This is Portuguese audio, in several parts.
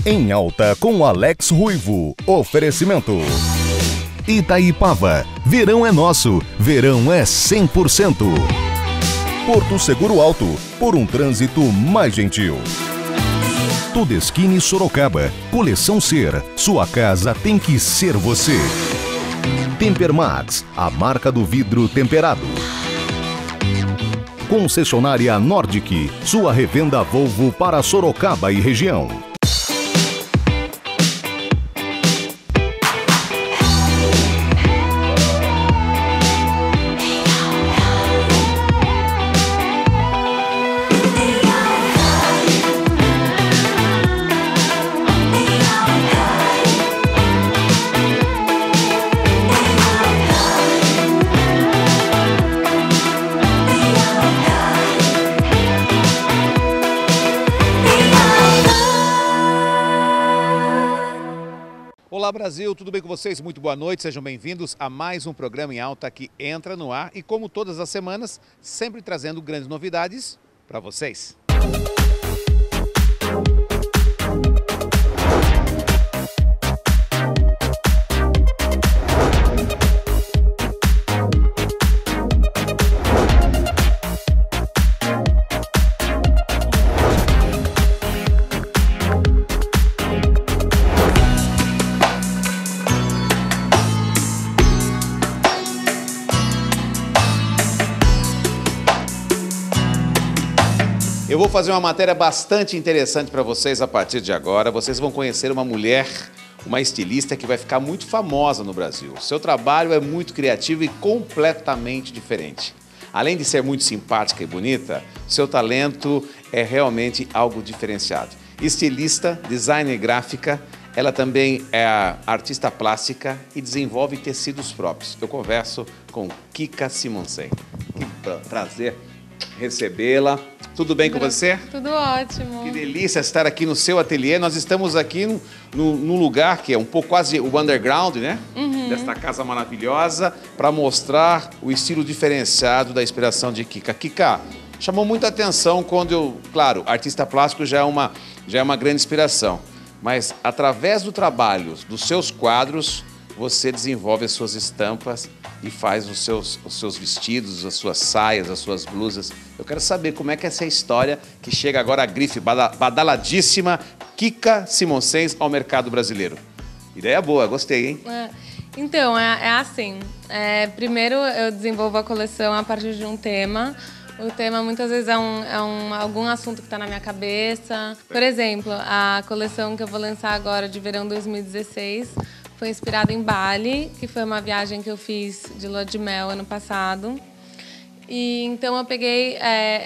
Em Alta com Alex Ruivo. Oferecimento. Itaipava. Verão é nosso. Verão é 100%. Porto Seguro Alto. Por um trânsito mais gentil. Todeskine Sorocaba. Coleção Ser. Sua casa tem que ser você. Tempermax. A marca do vidro temperado. Concessionária Nordic. Sua revenda Volvo para Sorocaba e região. Olá Brasil, tudo bem com vocês? Muito boa noite, sejam bem-vindos a mais um programa em Alta que entra no ar e como todas as semanas, sempre trazendo grandes novidades para vocês. Eu vou fazer uma matéria bastante interessante para vocês a partir de agora. Vocês vão conhecer uma mulher, uma estilista que vai ficar muito famosa no Brasil. Seu trabalho é muito criativo e completamente diferente. Além de ser muito simpática e bonita, seu talento é realmente algo diferenciado. Estilista, designer gráfica, ela também é artista plástica e desenvolve tecidos próprios. Eu converso com Kika Simonsen. Que prazer recebê-la. Tudo bem com você? Tudo ótimo. Que delícia estar aqui no seu ateliê. Nós estamos aqui num lugar que é um pouco quase o underground, né? Desta casa maravilhosa, para mostrar o estilo diferenciado da inspiração de Kika. Kika, chamou muita atenção quando claro, artista plástico já é uma grande inspiração, mas através do trabalho, dos seus quadros, você desenvolve as suas estampas e faz os seus vestidos, as suas saias, as suas blusas. Eu quero saber como é que é essa história que chega agora a grife badaladíssima Kika Simonsen ao mercado brasileiro. Ideia boa, gostei, hein? Então, é assim. Primeiro eu desenvolvo a coleção a partir de um tema. O tema muitas vezes é algum assunto que está na minha cabeça. Por exemplo, a coleção que eu vou lançar agora de verão 2016 foi inspirada em Bali, que foi uma viagem que eu fiz de lua de mel ano passado. E então eu peguei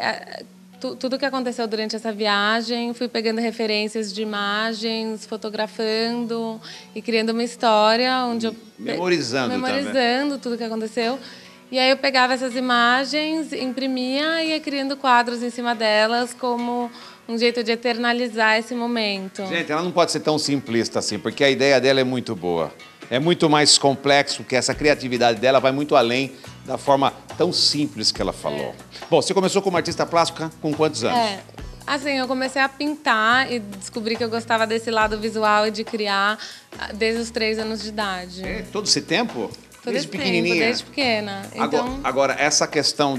tudo que aconteceu durante essa viagem, fui pegando referências de imagens, fotografando e criando uma história onde eu memorizando tudo que aconteceu. E aí eu pegava essas imagens, imprimia e ia criando quadros em cima delas como um jeito de eternalizar esse momento. Gente, ela não pode ser tão simplista assim, porque a ideia dela é muito boa. É muito mais complexo, que essa criatividade dela vai muito além da forma tão simples que ela falou. Bom, você começou como artista plástica com quantos anos? Assim, eu comecei a pintar e descobri que eu gostava desse lado visual e de criar desde os 3 anos de idade. Todo esse tempo? Desde pequenininha? Desde pequena. Então... Agora, essa questão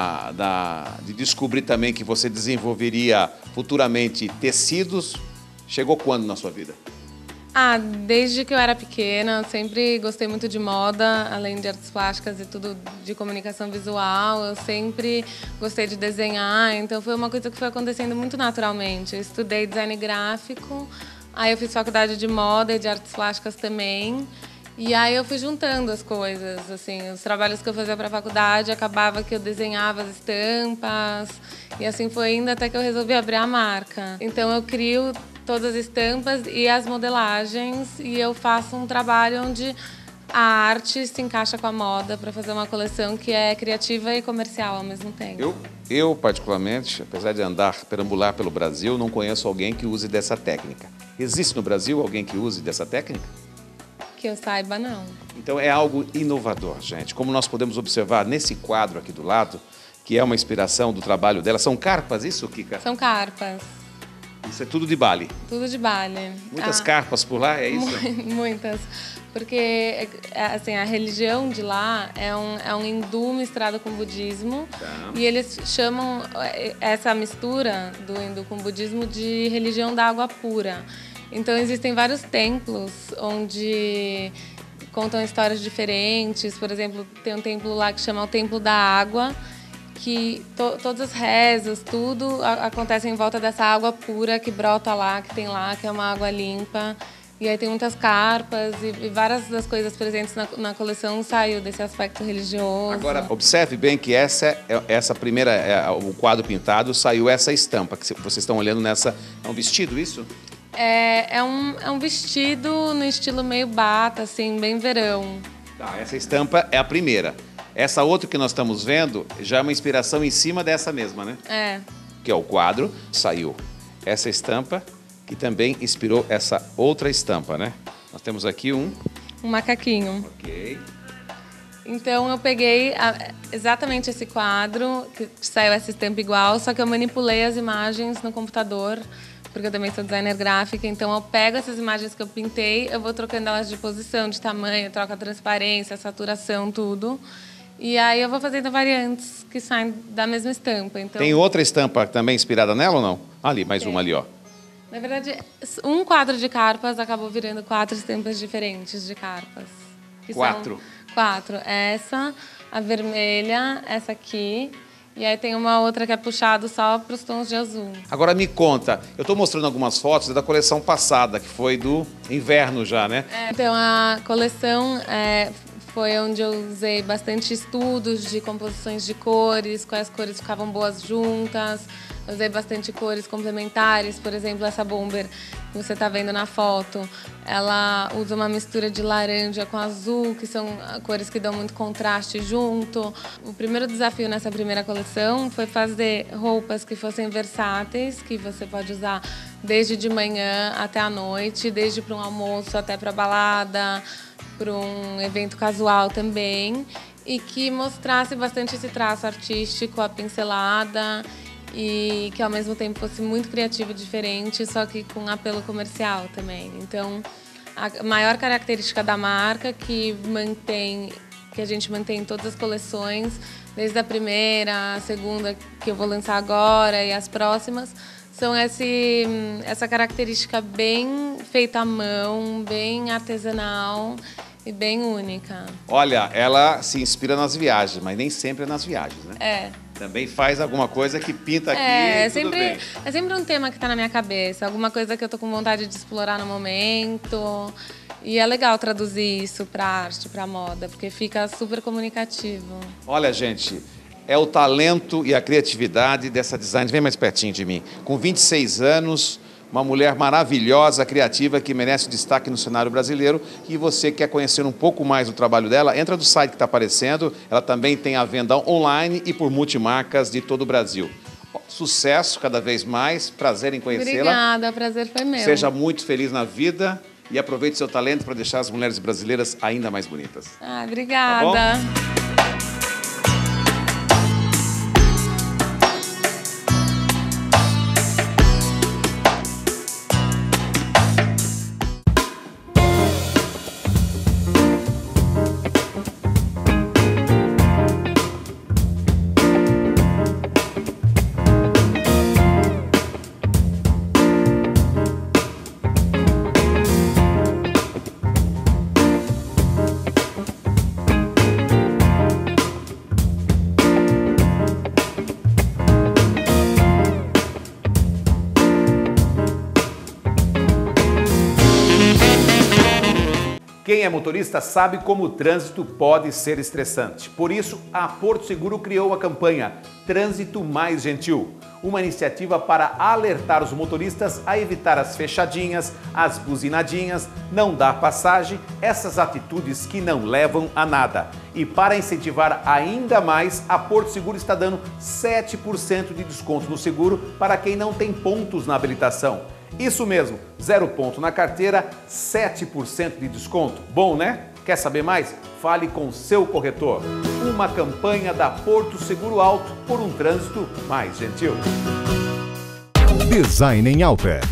de descobrir também que você desenvolveria futuramente tecidos, chegou quando na sua vida? Desde que eu era pequena, eu sempre gostei muito de moda, além de artes plásticas e tudo de comunicação visual, eu sempre gostei de desenhar, então foi uma coisa que foi acontecendo muito naturalmente. Eu estudei design gráfico, aí eu fiz faculdade de moda e de artes plásticas também. E aí eu fui juntando as coisas, assim, os trabalhos que eu fazia para a faculdade, acabava que eu desenhava as estampas, e assim foi indo até que eu resolvi abrir a marca. Então eu crio todas as estampas e as modelagens, e eu faço um trabalho onde a arte se encaixa com a moda para fazer uma coleção que é criativa e comercial ao mesmo tempo. Eu particularmente, apesar de perambular pelo Brasil, não conheço alguém que use dessa técnica. Existe no Brasil alguém que use dessa técnica? Que eu saiba, não. Então é algo inovador, gente. Como nós podemos observar nesse quadro aqui do lado, que é uma inspiração do trabalho dela. São carpas, isso, Kika? São carpas. Isso é tudo de Bali? Tudo de Bali. Muitas carpas por lá, é isso? Muitas. Porque, assim, a religião de lá é um hindu misturado com budismo. Tá. E eles chamam essa mistura do hindu com o budismo de religião da água pura. Então, existem vários templos onde contam histórias diferentes. Por exemplo, tem um templo lá que chama o Templo da Água, que todos os rezos, tudo acontece em volta dessa água pura que brota lá, que tem lá, que é uma água limpa. E aí tem muitas carpas e várias das coisas presentes na coleção saiu desse aspecto religioso. Agora, observe bem que essa primeira, o quadro pintado, saiu essa estampa que vocês estão olhando nessa... É um vestido isso? É um vestido no estilo meio bata, assim, bem verão. Tá, essa estampa é a primeira. Essa outra que nós estamos vendo já é uma inspiração em cima dessa mesma, né? É. Que é o quadro, saiu essa estampa, que também inspirou essa outra estampa, né? Nós temos aqui um macaquinho. Ok. Então eu peguei exatamente esse quadro, que saiu essa estampa igual, só que eu manipulei as imagens no computador, porque eu também sou designer gráfica, então eu pego essas imagens que eu pintei, eu vou trocando elas de posição, de tamanho, troco a transparência, a saturação, tudo. E aí eu vou fazendo variantes que saem da mesma estampa. Então, tem outra estampa também inspirada nela ou não? Ali, mais uma ali, ó. Na verdade, um quadro de carpas acabou virando 4 estampas diferentes de carpas. Que 4? São 4. Essa, a vermelha, essa aqui. E aí tem uma outra que é puxado só para os tons de azul. Agora me conta, eu estou mostrando algumas fotos da coleção passada, que foi do inverno já, né? Então a coleção foi onde eu usei bastante estudos de composições de cores, quais cores ficavam boas juntas. Eu usei bastante cores complementares, por exemplo, essa bomber que você está vendo na foto. Ela usa uma mistura de laranja com azul, que são cores que dão muito contraste junto. O primeiro desafio nessa primeira coleção foi fazer roupas que fossem versáteis, que você pode usar desde de manhã até à noite, desde para um almoço até para balada, para um evento casual também, e que mostrasse bastante esse traço artístico, a pincelada, e que ao mesmo tempo fosse muito criativo e diferente, só que com apelo comercial também. Então, a maior característica da marca, que a gente mantém em todas as coleções, desde a primeira, a segunda que eu vou lançar agora e as próximas, são essa característica bem feita à mão, bem artesanal e bem única. Olha, ela se inspira nas viagens, mas nem sempre é nas viagens, né? É. Também faz alguma coisa que pinta aqui É tudo bem. sempre um tema que está na minha cabeça, alguma coisa que eu tô com vontade de explorar no momento. E é legal traduzir isso para arte, para moda, porque fica super comunicativo. Olha, gente, é o talento e a criatividade dessa designer. Vem mais pertinho de mim. Com 26 anos, uma mulher maravilhosa, criativa, que merece destaque no cenário brasileiro. E você quer conhecer um pouco mais do trabalho dela, entra no site que está aparecendo. Ela também tem a venda online e por multimarcas de todo o Brasil. Sucesso cada vez mais, prazer em conhecê-la. Obrigada, o prazer foi meu. Seja muito feliz na vida e aproveite seu talento para deixar as mulheres brasileiras ainda mais bonitas. Obrigada. Tá bom? Quem é motorista sabe como o trânsito pode ser estressante. Por isso, a Porto Seguro criou a campanha Trânsito Mais Gentil, uma iniciativa para alertar os motoristas a evitar as fechadinhas, as buzinadinhas, não dar passagem, essas atitudes que não levam a nada. E para incentivar ainda mais, a Porto Seguro está dando 7% de desconto no seguro para quem não tem pontos na habilitação. Isso mesmo, 0 ponto na carteira, 7% de desconto. Bom, né? Quer saber mais? Fale com seu corretor. Uma campanha da Porto Seguro Auto por um trânsito mais gentil. Design em Alta.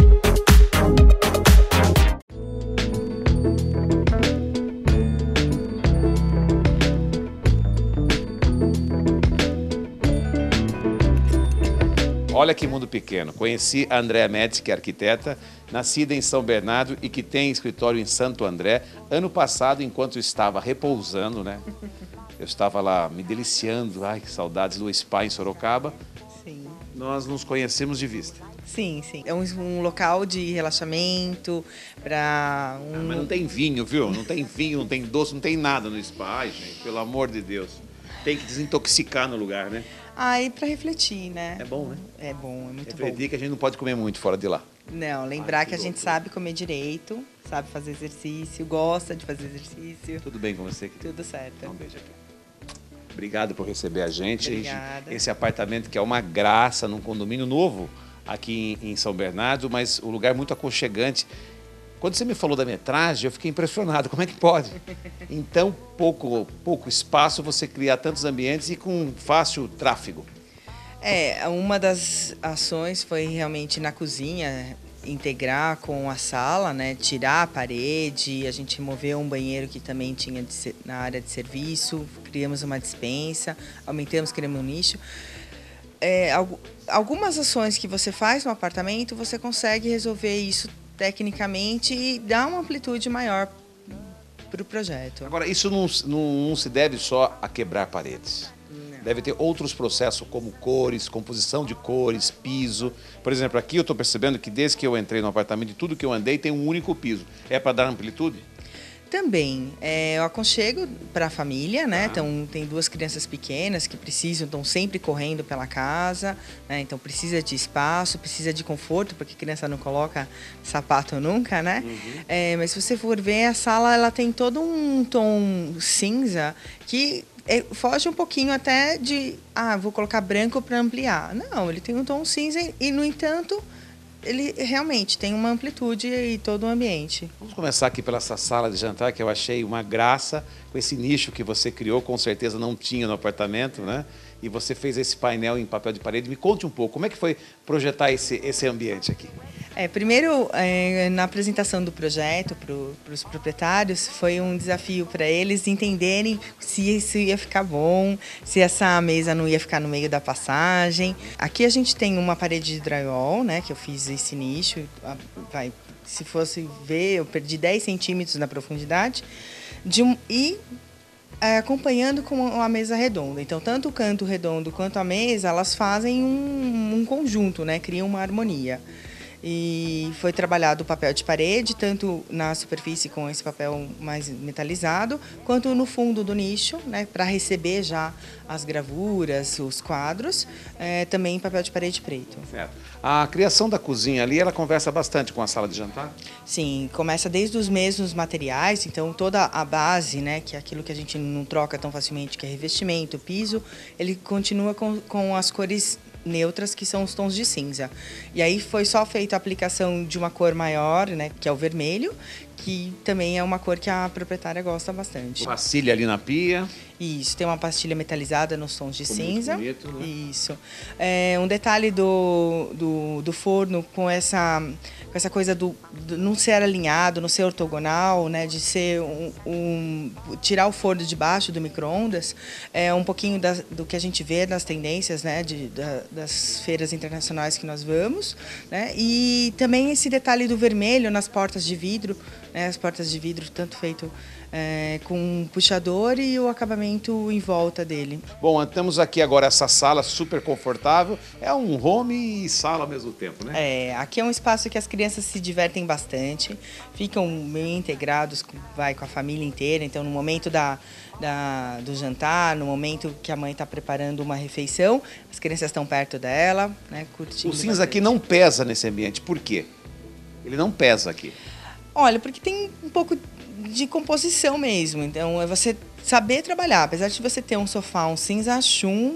Olha que mundo pequeno. Conheci a Andréa Médici, que é arquiteta, nascida em São Bernardo e que tem escritório em Santo André. Ano passado, enquanto estava repousando, né? Eu estava lá me deliciando, ai que saudades do spa em Sorocaba. Sim. Nós nos conhecemos de vista. Sim, sim. É um local de relaxamento para Mas não tem vinho, viu? Não tem vinho, não tem doce, não tem nada no spa, ai, gente, pelo amor de Deus. Tem que desintoxicar no lugar, né? E para refletir, né? É bom, né? É bom, é muito Refletir bom. que a gente não pode comer muito fora de lá. Não, lembrar que a gente loucura. sabe comer direito, sabe fazer exercício, gosta de fazer exercício. Tudo bem com você, querido? Tudo certo. Um beijo aqui. Obrigado por receber a gente. Obrigada. Esse apartamento que é uma graça num condomínio novo aqui em São Bernardo, mas o lugar muito aconchegante. Quando você me falou da metragem, eu fiquei impressionado. Como é que pode? Em tão pouco espaço você criar tantos ambientes e com fácil tráfego. Uma das ações foi realmente na cozinha, integrar com a sala, né? Tirar a parede, a gente removeu um banheiro que também tinha na área de serviço, criamos uma despensa, aumentamos, criamos um nicho. Algumas ações que você faz no apartamento, você consegue resolver isso tecnicamente e dar uma amplitude maior para o projeto. Agora, isso não se deve só a quebrar paredes. Não. Deve ter outros processos como cores, composição de cores, piso. Por exemplo, aqui eu estou percebendo que desde que eu entrei no apartamento, tudo que eu andei tem um único piso. É para dar amplitude? Também, o aconchego para a família, né? Então, tem duas crianças pequenas que estão sempre correndo pela casa, né? Então, precisa de espaço, precisa de conforto, porque a criança não coloca sapato nunca, né? Mas se você for ver, a sala ela tem todo um tom cinza que foge um pouquinho até de, vou colocar branco para ampliar. Não, ele tem um tom cinza e, no entanto, ele realmente tem uma amplitude em todo o ambiente. Vamos começar aqui pela essa sala de jantar, que eu achei uma graça, com esse nicho que você criou, com certeza não tinha no apartamento, né? E você fez esse painel em papel de parede. Me conte um pouco, como é que foi projetar esse ambiente aqui? Primeiro, na apresentação do projeto para os proprietários, foi um desafio para eles entenderem se isso ia ficar bom, se essa mesa não ia ficar no meio da passagem. Aqui a gente tem uma parede de drywall, né, que eu fiz esse nicho. Se fosse ver, eu perdi 10 centímetros na profundidade. Acompanhando com a mesa redonda. Então, tanto o canto redondo quanto a mesa, elas fazem um conjunto, né, criam uma harmonia. E foi trabalhado o papel de parede, tanto na superfície com esse papel mais metalizado, quanto no fundo do nicho, né, para receber já as gravuras, os quadros, também em papel de parede preto. Certo. A criação da cozinha ali, ela conversa bastante com a sala de jantar? Sim, começa desde os mesmos materiais, então toda a base, né, que é aquilo que a gente não troca tão facilmente, que é revestimento, piso, ele continua com as cores neutras, que são os tons de cinza. E aí foi só feita a aplicação de uma cor maior, né, que é o vermelho, que também é uma cor que a proprietária gosta bastante. Pastilha ali na pia. Isso, tem uma pastilha metalizada nos tons de cinza. Muito bonito, né? Isso. Um detalhe do forno com essa coisa do não ser alinhado, não ser ortogonal, né, de ser tirar o forno de baixo do micro-ondas, é um pouquinho do que a gente vê nas tendências, né, das feiras internacionais que nós vamos, né, e também esse detalhe do vermelho nas portas de vidro, né, as portas de vidro tanto feito com um puxador e o acabamento em volta dele. Bom, temos aqui agora essa sala super confortável. É um home e sala ao mesmo tempo, né? Aqui é um espaço que as crianças se divertem bastante, ficam meio integrados com a família inteira. Então, no momento do jantar, no momento que a mãe está preparando uma refeição, as crianças estão perto dela, né, curtindo. O cinza bastante. aqui não pesa nesse ambiente. Por quê? Ele não pesa aqui. Olha, porque tem um pouco de composição mesmo. Então, é você saber trabalhar. Apesar de você ter um sofá, um cinza chumbo,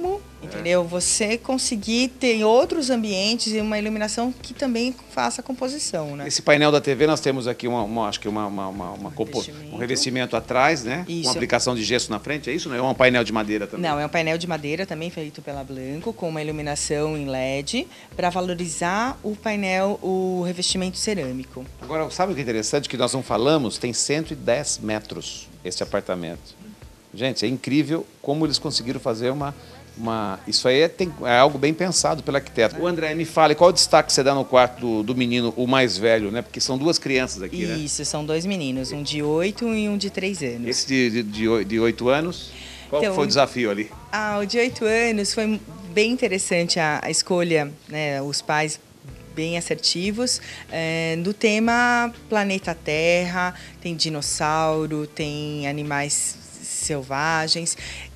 Entendeu? Você conseguir ter outros ambientes e uma iluminação que também faça a composição, né? Esse painel da TV nós temos aqui acho que um revestimento atrás, né? Isso. Uma aplicação de gesso na frente, é isso? Não é um painel de madeira também? Não, é um painel de madeira também feito pela Blanco, com uma iluminação em LED, para valorizar o painel, o revestimento cerâmico. Agora, sabe o que é interessante? Que nós não falamos, tem 110 metros esse apartamento. Gente, é incrível como eles conseguiram fazer isso aí é algo bem pensado pelo arquiteto. O André, me fale, qual o destaque que você dá no quarto do menino, o mais velho, né? Porque são duas crianças aqui, né? Isso, são 2 meninos, um de 8 e um de 3 anos. Esse de 8 anos, qual Então, foi o desafio ali? O de 8 anos foi bem interessante a escolha, né? Os pais bem assertivos, do tema Planeta Terra, tem dinossauro, tem animais selvagens,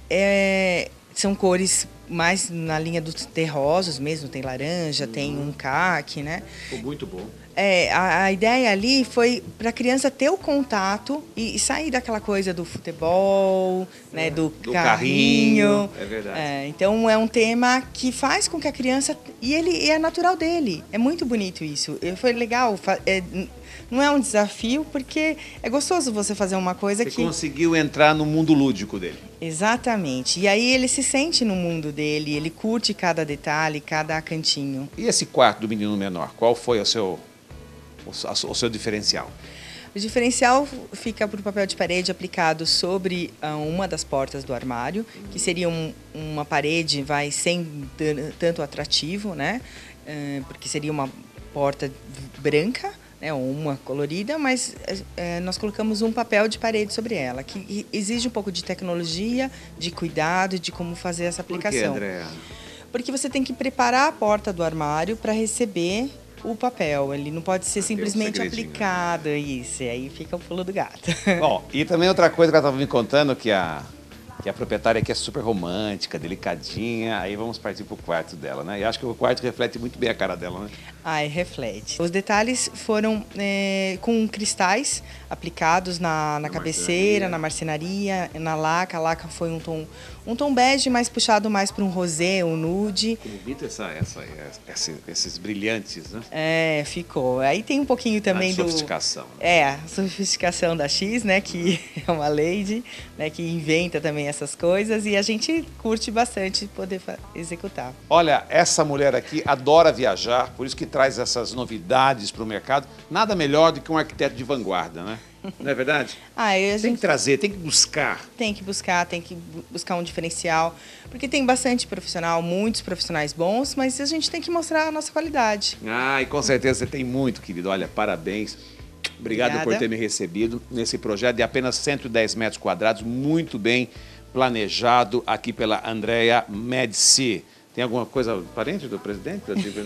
são cores mais na linha dos terrosos mesmo, tem laranja, tem um caque, né? Ficou muito bom. A ideia ali foi para a criança ter o contato e sair daquela coisa do futebol, né, do carrinho. É verdade. Então é um tema que faz com que a criança... E ele é natural dele. É muito bonito isso. Foi legal. Não é um desafio, porque é gostoso você fazer uma coisa Você conseguiu entrar no mundo lúdico dele. Exatamente. E aí ele se sente no mundo dele, ele curte cada detalhe, cada cantinho. E esse quarto do menino menor, qual foi o seu diferencial? O diferencial fica por papel de parede aplicado sobre uma das portas do armário, que seria uma parede sem tanto atrativo, né? Porque seria uma porta branca, né, ou uma colorida, mas nós colocamos um papel de parede sobre ela, que exige um pouco de tecnologia, de cuidado, de como fazer essa aplicação. Por que, Andréa? Porque você tem que preparar a porta do armário para receber o papel. Ele não pode ser simplesmente aplicado. Isso, e aí fica o pulo do gato. Bom, e também outra coisa que ela estava me contando, que a proprietária aqui é super romântica, delicadinha. Aí vamos partir para o quarto dela, né? E acho que o quarto reflete muito bem a cara dela, né? Reflete. Os detalhes foram com cristais aplicados na cabeceira, na marcenaria, na laca. A laca foi um tom bege, mais puxado mais para um rosé, um nude. Como bonito esses brilhantes, né? Ficou. Aí tem um pouquinho também sofisticação. A sofisticação da X, né? Que é uma lady, né? Que inventa também essas coisas, e a gente curte bastante poder executar. Olha, essa mulher aqui adora viajar, por isso que traz essas novidades para o mercado. Nada melhor do que um arquiteto de vanguarda, né? Não é verdade? Tem que trazer, tem que buscar. Tem que buscar um diferencial, porque tem bastante profissional, muitos profissionais bons, mas a gente tem que mostrar a nossa qualidade. E com certeza você tem muito, querido. Olha, parabéns. Obrigado por ter me recebido nesse projeto de apenas 110 metros quadrados, muito bem planejado aqui pela Andréa Medici. Tem alguma coisa parente do presidente?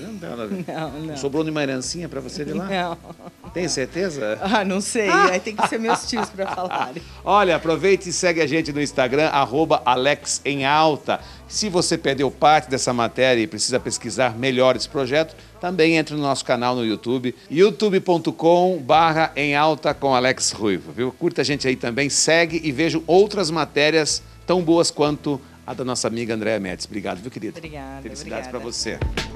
Não. Sobrou nenhuma herancinha para você de lá? Não. Tem certeza? Não sei. Aí tem que ser meus tios para falarem. Olha, aproveite e segue a gente no Instagram, @AlexEmAlta. Se você perdeu parte dessa matéria e precisa pesquisar melhor esse projeto, também entre no nosso canal no YouTube, youtube.com/EmAlta com Alex Ruivo, viu? Curta a gente aí também, segue e veja outras matérias tão boas quanto a da nossa amiga Andréa Medici. Obrigado, viu, querida? Obrigada. Felicidades para você.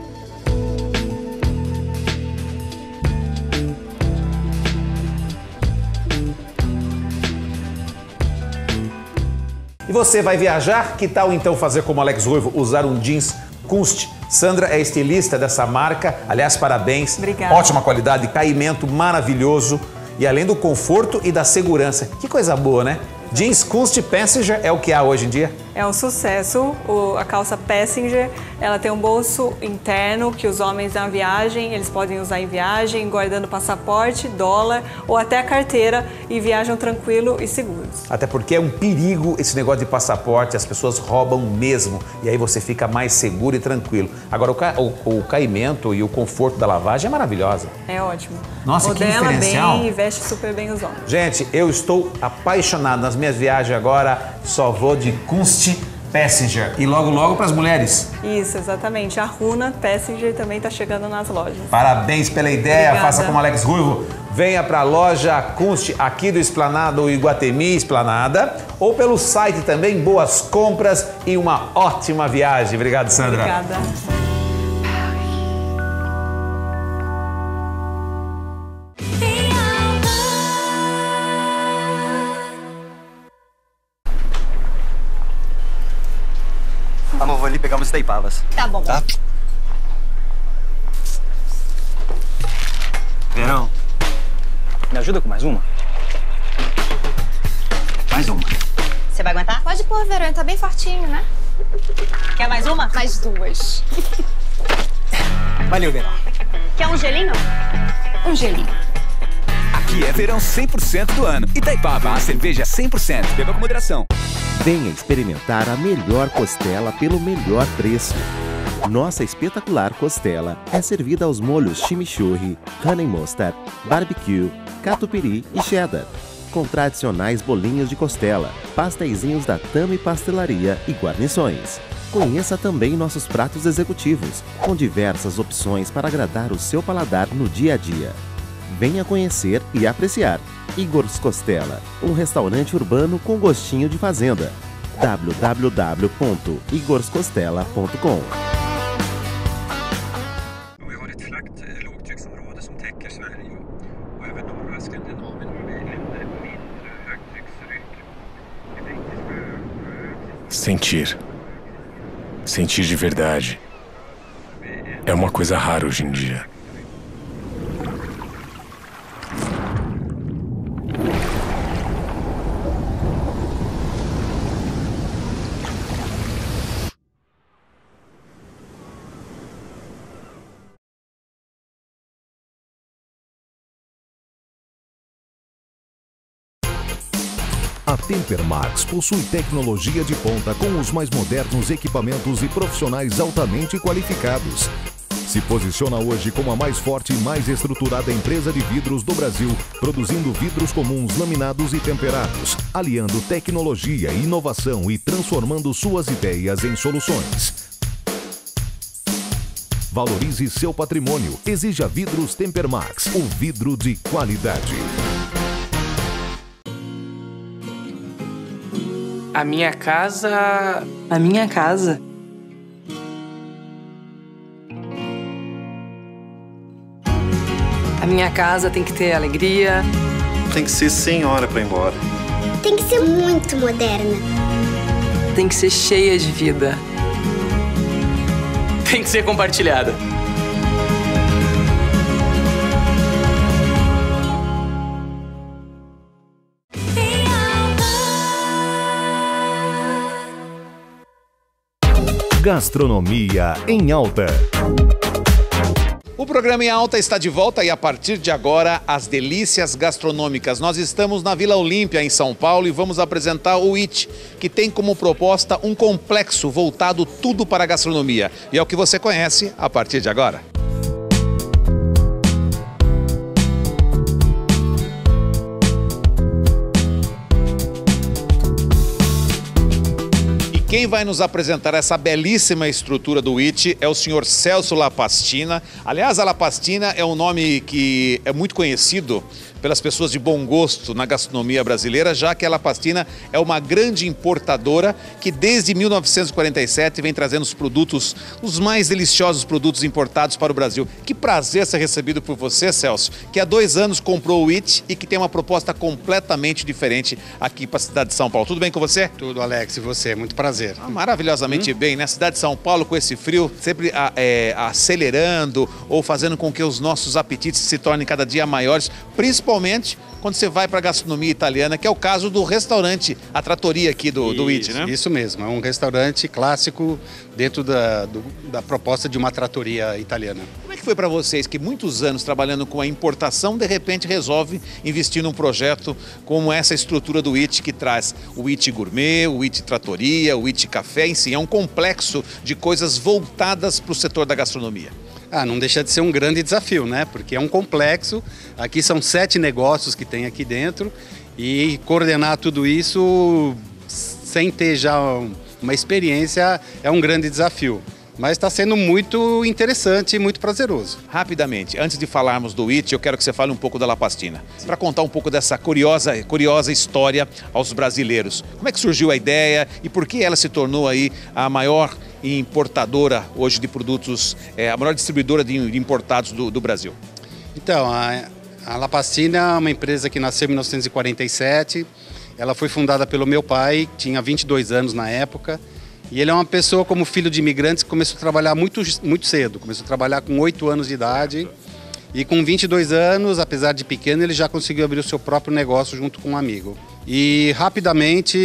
E você vai viajar? Que tal então fazer como Alex Ruivo, usar um jeans Kunst? Sandra é estilista dessa marca. Aliás, parabéns. Obrigada. Ótima qualidade, caimento maravilhoso. E além do conforto e da segurança. Que coisa boa, né? Jeans Kunst Passenger é o que há hoje em dia? É um sucesso. A calça Passenger, ela tem um bolso interno que os homens na viagem, eles podem usar em viagem, guardando passaporte, dólar ou até a carteira e viajam tranquilo e seguros. Até porque é um perigo esse negócio de passaporte, as pessoas roubam mesmo e aí você fica mais seguro e tranquilo. Agora o caimento e o conforto da lavagem é maravilhosa. É ótimo. Nossa, modela que diferencial. bem e veste super bem os homens. Gente, eu estou apaixonado nas minhas viagens agora, só vou de Kunst Passenger. E logo, logo para as mulheres. Isso, exatamente. A Runa Passenger também está chegando nas lojas. Parabéns pela ideia, Obrigada. faça como Alex Ruivo. Venha para a loja Kunst aqui do Esplanada ou Iguatemi Esplanada, ou pelo site também. Boas compras e uma ótima viagem. Obrigado, Sandra. Obrigada. Amor, vou ali pegar umas Itaipavas. Tá bom. Tá? Verão, me ajuda com mais uma? Mais uma. Você vai aguentar? Pode pôr, Verão, tá bem fortinho, né? Quer mais uma? Mais duas. Valeu, Verão. Quer um gelinho? Um gelinho. Aqui é verão 100% do ano. Itaipava, a cerveja 100%. Beba com moderação. Venha experimentar a melhor costela pelo melhor preço. Nossa espetacular costela é servida aos molhos chimichurri, honey mustard, barbecue, catupiry e cheddar, com tradicionais bolinhos de costela, pasteizinhos da Tami Pastelaria e guarnições. Conheça também nossos pratos executivos, com diversas opções para agradar o seu paladar no dia a dia. Venha conhecer e apreciar Igor's Costela, um restaurante urbano com gostinho de fazenda. www.igorscostela.com. Sentir. Sentir de verdade. É uma coisa rara hoje em dia. A Tempermax possui tecnologia de ponta com os mais modernos equipamentos e profissionais altamente qualificados. Se posiciona hoje como a mais forte e mais estruturada empresa de vidros do Brasil, produzindo vidros comuns laminados e temperados, aliando tecnologia e inovação e transformando suas ideias em soluções. Valorize seu patrimônio. Exija Vidros Tempermax, o vidro de qualidade. A minha casa... A minha casa? A minha casa tem que ter alegria. Tem que ser sem hora para ir embora. Tem que ser muito moderna. Tem que ser cheia de vida. Tem que ser compartilhada. Gastronomia em Alta. O programa Em Alta está de volta e a partir de agora as delícias gastronômicas. Nós estamos na Vila Olímpia em São Paulo e vamos apresentar o IT, que tem como proposta um complexo voltado tudo para a gastronomia. E é o que você conhece a partir de agora. Quem vai nos apresentar essa belíssima estrutura do IT é o senhor Celso Lapastina. Aliás, a Lapastina é um nome que é muito conhecido pelas pessoas de bom gosto na gastronomia brasileira, já que a Lapastina é uma grande importadora que desde 1947 vem trazendo os produtos, os mais deliciosos produtos importados para o Brasil. Que prazer ser recebido por você, Celso, que há 2 anos comprou o IT e que tem uma proposta completamente diferente aqui para a cidade de São Paulo. Tudo bem com você? Tudo, Alex, e você? Muito prazer. Maravilhosamente bem, né? Cidade de São Paulo com esse frio, sempre acelerando ou fazendo com que os nossos apetites se tornem cada dia maiores, principalmente quando você vai para a gastronomia italiana, que é o caso do restaurante, a trattoria aqui do IT, né? Isso mesmo, é um restaurante clássico dentro da proposta de uma trattoria italiana. Como é que foi para vocês que muitos anos trabalhando com a importação, de repente resolve investir num projeto como essa estrutura do IT que traz o IT Gourmet, o IT Trattoria, o IT Café, em si, é um complexo de coisas voltadas para o setor da gastronomia? Não deixa de ser um grande desafio, né? Porque é um complexo, aqui são 7 negócios que tem aqui dentro e coordenar tudo isso sem ter já uma experiência, é um grande desafio. Mas está sendo muito interessante e muito prazeroso. Rapidamente, antes de falarmos do It, eu quero que você fale um pouco da La Pastina. Para contar um pouco dessa curiosa história aos brasileiros. Como é que surgiu a ideia e por que ela se tornou aí a maior importadora hoje de produtos, a maior distribuidora de importados do Brasil? Então, a La Pastina é uma empresa que nasceu em 1947. Ela foi fundada pelo meu pai, tinha 22 anos na época. E ele é uma pessoa, como filho de imigrantes, que começou a trabalhar muito cedo. Começou a trabalhar com 8 anos de idade. E com 22 anos, apesar de pequeno, ele já conseguiu abrir o seu próprio negócio junto com um amigo. E rapidamente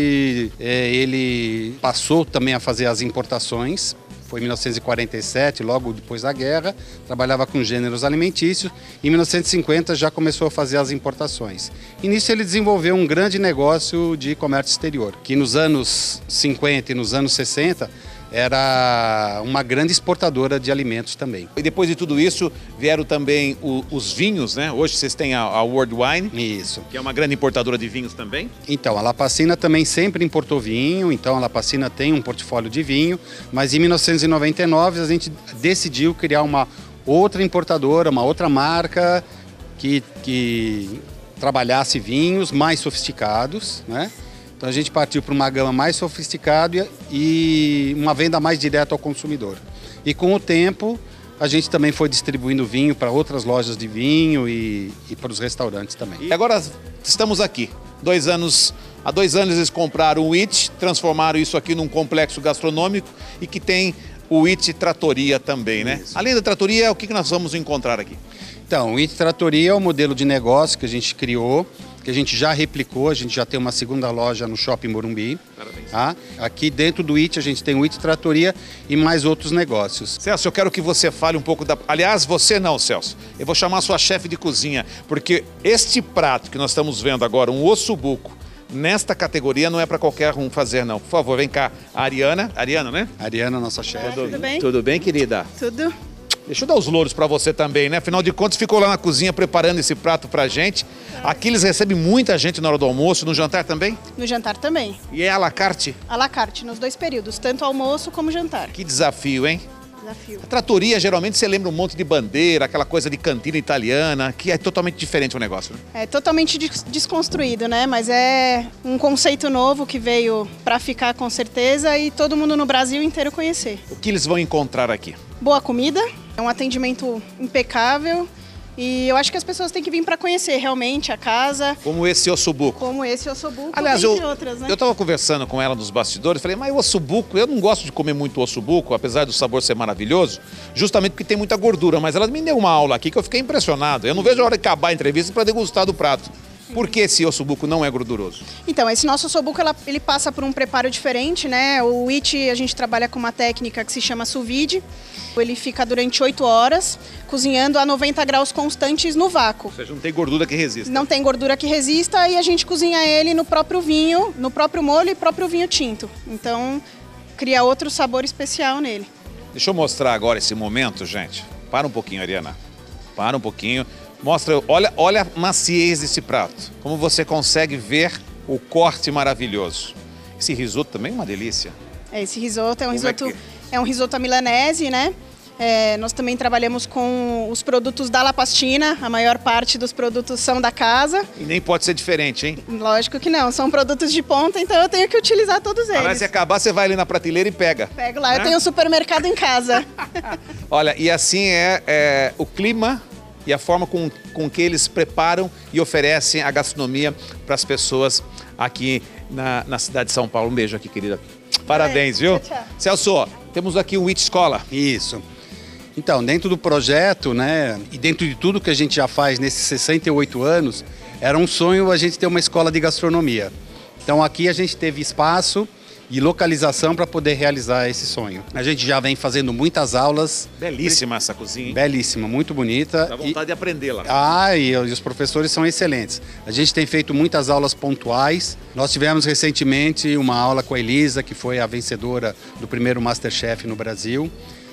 ele passou também a fazer as importações. Foi em 1947, logo depois da guerra, trabalhava com gêneros alimentícios. Em 1950 já começou a fazer as importações. E nisso ele desenvolveu um grande negócio de comércio exterior, que nos anos 50 e nos anos 60 era uma grande exportadora de alimentos também. E depois de tudo isso, vieram também os vinhos, né? Hoje vocês têm a World Wine. Isso. Que é uma grande importadora de vinhos também. Então, a La Pastina também sempre importou vinho, então a La Pastina tem um portfólio de vinho, mas em 1999 a gente decidiu criar uma outra importadora, uma outra marca que trabalhasse vinhos mais sofisticados, né? Então a gente partiu para uma gama mais sofisticada e uma venda mais direta ao consumidor. E com o tempo, a gente também foi distribuindo vinho para outras lojas de vinho e para os restaurantes também. E agora estamos aqui. Há 2 anos eles compraram o It, transformaram isso aqui num complexo gastronômico e que tem o It Trattoria também, né? Isso. Além da Trattoria, o que nós vamos encontrar aqui? Então, o It Trattoria é o modelo de negócio que a gente criou, que a gente já replicou, a gente já tem uma segunda loja no Shopping Morumbi. Tá? Aqui dentro do It a gente tem o It Trattoria e mais outros negócios. Celso, eu quero que você fale um pouco da... Aliás, você não, Celso. Eu vou chamar a sua chefe de cozinha, porque este prato que nós estamos vendo agora, um ossobuco, nesta categoria não é para qualquer um fazer, não. Por favor, vem cá. A Ariana, né? Ariana, nossa chefe. Tudo bem? Tudo bem, querida? Tudo. Deixa eu dar os louros para você também, né? Afinal de contas, ficou lá na cozinha preparando esse prato pra gente. Aqui eles recebem muita gente na hora do almoço, no jantar também? No jantar também. E é à la carte? À la carte, nos 2 períodos, tanto almoço como jantar. Que desafio, hein? Desafio. A trattoria, geralmente, você lembra um monte de bandeira, aquela coisa de cantina italiana, que é totalmente diferente o negócio, né? É totalmente desconstruído, né? Mas é um conceito novo que veio para ficar com certeza e todo mundo no Brasil inteiro conhecer. O que eles vão encontrar aqui? Boa comida, é um atendimento impecável e eu acho que as pessoas têm que vir para conhecer realmente a casa. Como esse ossobuco. Como esse ossobuco, aliás, entre outras, né? Eu estava conversando com ela nos bastidores, falei, mas o ossobuco, eu não gosto de comer muito ossobuco, apesar do sabor ser maravilhoso, justamente porque tem muita gordura, mas ela me deu uma aula aqui que eu fiquei impressionado. Eu não vejo a hora de acabar a entrevista para degustar do prato. Por que esse ossobuco não é gorduroso? Então, esse nosso ossobuco, ele passa por um preparo diferente, né? O It, a gente trabalha com uma técnica que se chama sous vide. Ele fica durante 8 horas, cozinhando a 90 graus constantes no vácuo. Ou seja, não tem gordura que resista. Não tem gordura que resista e a gente cozinha ele no próprio vinho, no próprio molho e próprio vinho tinto. Então, cria outro sabor especial nele. Deixa eu mostrar agora esse momento, gente. Para um pouquinho, Ariana. Para um pouquinho. Mostra, olha a maciez desse prato. Como você consegue ver o corte maravilhoso. Esse risoto também é uma delícia. Esse risoto é um risoto à milanese, né? Nós também trabalhamos com os produtos da La Pastina. A maior parte dos produtos são da casa. E nem pode ser diferente, hein? Lógico que não. São produtos de ponta, então eu tenho que utilizar todos eles. Agora, se acabar, você vai ali na prateleira e pega. Pego lá. Eu tenho um supermercado em casa. Olha, e assim é o clima e a forma com que eles preparam e oferecem a gastronomia para as pessoas aqui na cidade de São Paulo. Um beijo aqui, querida. Parabéns, viu? Tchau. Celso, temos aqui o It Escola. Isso. Então, dentro do projeto, né, e dentro de tudo que a gente já faz nesses 68 anos, era um sonho a gente ter uma escola de gastronomia. Então, aqui a gente teve espaço e localização para poder realizar esse sonho. A gente já vem fazendo muitas aulas. Belíssima essa cozinha, hein? Belíssima, muito bonita. Dá vontade de aprender lá. E os professores são excelentes. A gente tem feito muitas aulas pontuais. Nós tivemos recentemente uma aula com a Elisa, que foi a vencedora do primeiro Masterchef no Brasil.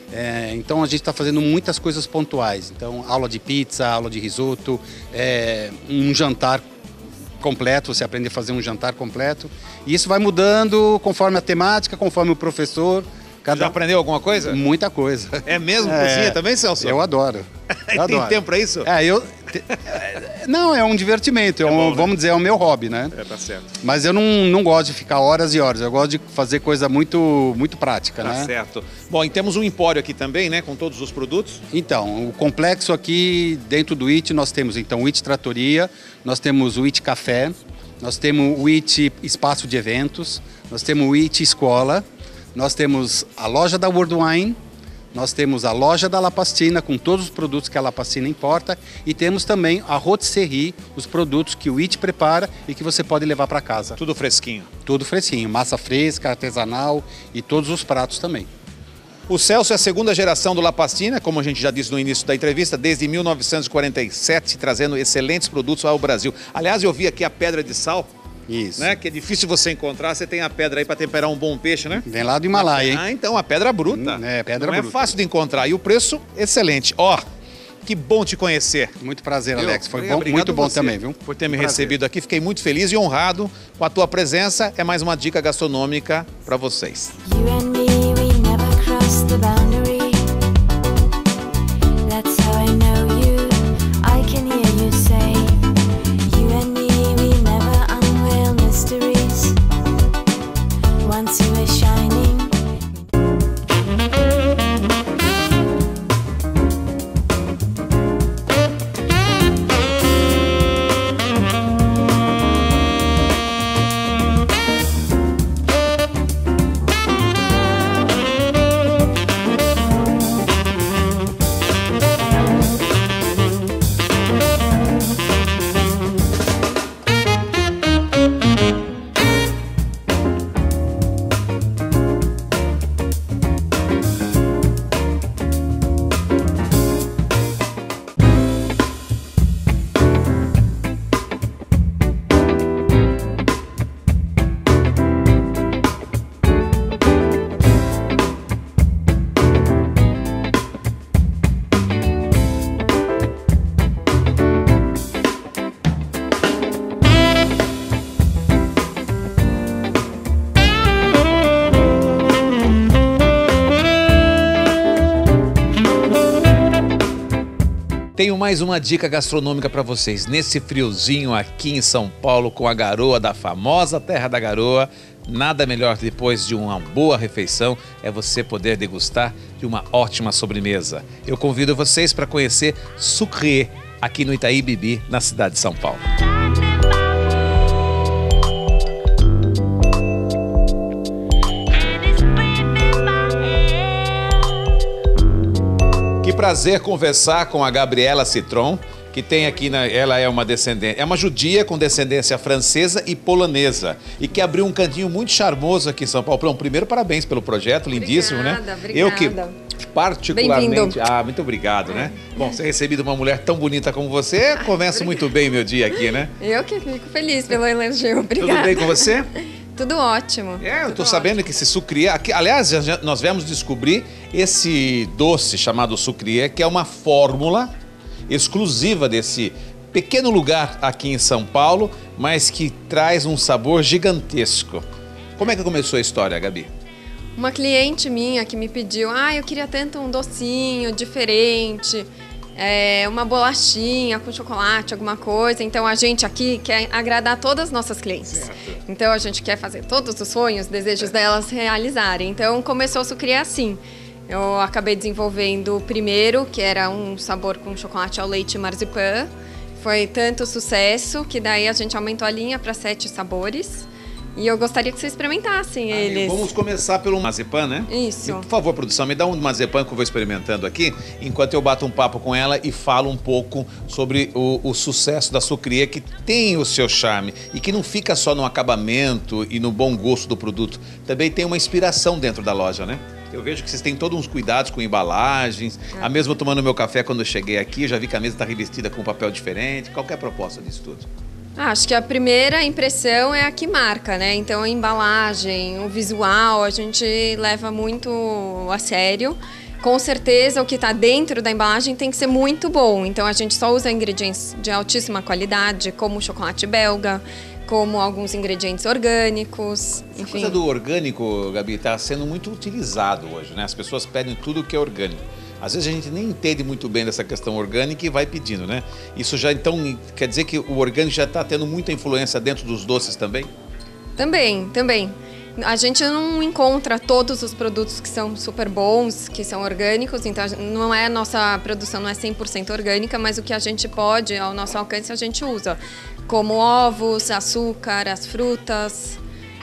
Então a gente está fazendo muitas coisas pontuais. Então, aula de pizza, aula de risoto, um jantar completo, você aprende a fazer um jantar completo. E isso vai mudando conforme a temática, conforme o professor. Já aprendeu alguma coisa? Muita coisa. É mesmo? Cozinha também, Celso? Eu adoro. Tem tempo pra isso? Não, é um divertimento, vamos dizer, é o meu hobby, né? Tá certo. Mas eu não gosto de ficar horas e horas, eu gosto de fazer coisa muito prática, né? Tá certo. Bom, e temos um empório aqui também, né, com todos os produtos? Então, o complexo aqui, dentro do IT, nós temos, então, o IT Tratoria, nós temos o IT Café, nós temos o IT Espaço de Eventos, nós temos o IT Escola, nós temos a loja da World Wine, nós temos a loja da La Pastina, com todos os produtos que a La Pastina importa, e temos também a Rotisserie, os produtos que o IT prepara e que você pode levar para casa. Tudo fresquinho? Tudo fresquinho, massa fresca, artesanal e todos os pratos também. O Celso é a segunda geração do La Pastina, como a gente já disse no início da entrevista, desde 1947, trazendo excelentes produtos ao Brasil. Aliás, eu vi aqui a pedra de sal. Isso. Né? Que é difícil você encontrar. Você tem a pedra aí para temperar um bom peixe, né? Vem lá do Himalaia, hein? Ah, então, a pedra bruta. Pedra bruta. Não é fácil de encontrar. E o preço, excelente. Ó, que bom te conhecer. Muito prazer, Alex. Foi bom, muito bom também, viu? Por ter me recebido aqui. Fiquei muito feliz e honrado com a tua presença. É mais uma dica gastronômica para vocês. Tenho mais uma dica gastronômica para vocês. Nesse friozinho aqui em São Paulo, com a garoa da famosa Terra da Garoa, nada melhor depois de uma boa refeição é você poder degustar de uma ótima sobremesa. Eu convido vocês para conhecer Sucre, aqui no Itaí Bibi, na cidade de São Paulo. Que prazer conversar com a Gabriela Citron, que tem aqui, ela é uma descendente, é uma judia com descendência francesa e polonesa, e que abriu um cantinho muito charmoso aqui em São Paulo. Primeiro, parabéns pelo projeto, lindíssimo, obrigada, né? Obrigada. Eu que particularmente... Bem-vindo. muito obrigado, né? Bom, ser recebido uma mulher tão bonita como você, começa muito bem meu dia aqui, né? Eu que fico feliz pelo elogio, obrigada. Tudo bem com você? Tudo ótimo. Eu tô sabendo que esse sucrier, aqui, aliás, nós viemos descobrir esse doce chamado sucrier, que é uma fórmula exclusiva desse pequeno lugar aqui em São Paulo, mas que traz um sabor gigantesco. Como é que começou a história, Gabi? Uma cliente minha que me pediu, eu queria tanto um docinho diferente, uma bolachinha com chocolate, alguma coisa. Então a gente aqui quer agradar todas as nossas clientes. Certo. Então a gente quer fazer todos os sonhos, desejos delas realizarem. Então começou a Sucre assim. Eu acabei desenvolvendo o primeiro, que era um sabor com chocolate ao leite e marzipan. Foi tanto sucesso que daí a gente aumentou a linha para 7 sabores. E eu gostaria que vocês experimentassem eles. Vamos começar pelo marzipan, né? Isso. E, por favor, produção, me dá um marzipan que eu vou experimentando aqui, enquanto eu bato um papo com ela e falo um pouco sobre o sucesso da Sucre, que tem o seu charme e que não fica só no acabamento e no bom gosto do produto. Também tem uma inspiração dentro da loja, né? Eu vejo que vocês têm todos uns cuidados com embalagens. A mesma tomando meu café quando eu cheguei aqui, eu já vi que a mesa está revestida com um papel diferente. Qual que é a proposta disso tudo? Acho que a primeira impressão é a que marca, né? Então a embalagem, o visual, a gente leva muito a sério. com certeza o que está dentro da embalagem tem que ser muito bom. Então a gente só usa ingredientes de altíssima qualidade, como o chocolate belga, como alguns ingredientes orgânicos, enfim. A coisa do orgânico, Gabi, está sendo muito utilizado hoje, né? As pessoas pedem tudo que é orgânico. Às vezes a gente nem entende muito bem dessa questão orgânica e vai pedindo, né? Isso já, então, quer dizer que o orgânico já está tendo muita influência dentro dos doces também? Também. A gente não encontra todos os produtos que são super bons, que são orgânicos, então não é, nossa produção não é 100% orgânica, mas o que a gente pode, ao nosso alcance, a gente usa. Como ovos, açúcar, as frutas.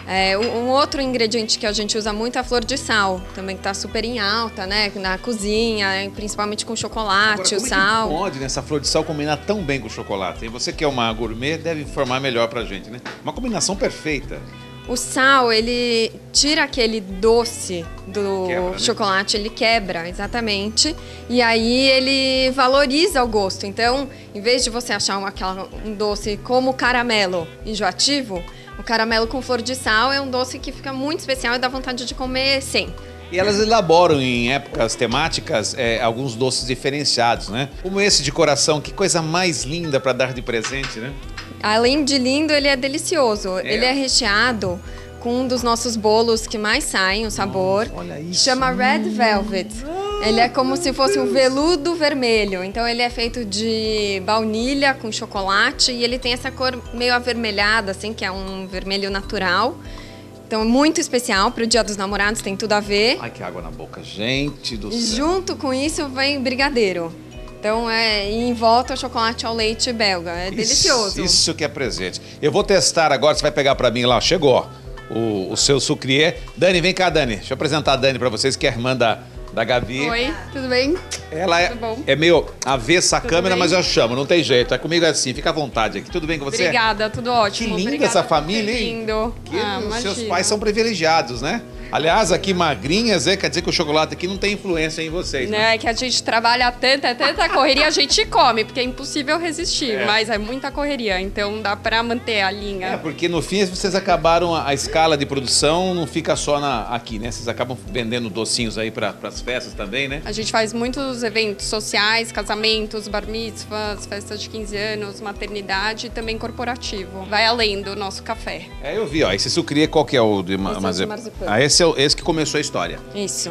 Um outro ingrediente que a gente usa muito é a flor de sal, também que está super em alta, né? Na cozinha, principalmente com chocolate, Agora, o sal. Como é que pode, nessa flor de sal, combinar tão bem com o chocolate? E você que é uma gourmet deve informar melhor pra gente, né? Uma combinação perfeita. O sal, ele tira aquele doce do chocolate, ele quebra, exatamente. E aí ele valoriza o gosto. Então, em vez de você achar um doce como caramelo enjoativo, o caramelo com flor de sal é um doce que fica muito especial e dá vontade de comer sem. E elas elaboram em épocas temáticas alguns doces diferenciados, né? Como esse de coração, que coisa mais linda para dar de presente, né? Além de lindo, ele é delicioso. Ele é recheado com um dos nossos bolos que mais saem, o sabor. Olha isso. Chama Red Velvet. Ele é como se fosse um veludo vermelho. Então ele é feito de baunilha com chocolate e ele tem essa cor meio avermelhada, assim, que é um vermelho natural. Então é muito especial para o Dia dos Namorados, tem tudo a ver. Ai, que água na boca, gente do céu. E junto com isso vem brigadeiro. Então, e em volta o chocolate ao leite belga. É delicioso. Isso que é presente. Eu vou testar agora, você vai pegar pra mim lá. Chegou o seu sucrier. Dani, vem cá, Dani. Deixa eu apresentar a Dani pra vocês, que é a irmã da Gabi. Oi, tudo bem? Ela é meio avessa a câmera, mas eu chamo, não tem jeito. É comigo assim, fica à vontade aqui. Tudo bem com você? Obrigada, tudo ótimo. Que linda Obrigada essa família, hein? Lindo. Os seus pais são privilegiados, né? Aliás, aqui magrinhas, quer dizer que o chocolate aqui não tem influência em vocês, né? É que a gente trabalha tanta correria, a gente come, porque é impossível resistir, mas é muita correria, então dá pra manter a linha. Porque no fim vocês acabaram, a escala de produção não fica só aqui, né? Vocês acabam vendendo docinhos aí pras festas também, né? A gente faz muitos eventos sociais, casamentos, bar mitzvahs, festas de 15 anos, maternidade e também corporativo. Vai além do nosso café. Eu vi, ó, esse sucria qual que é o de marzipan? Esse é esse que começou a história. Isso.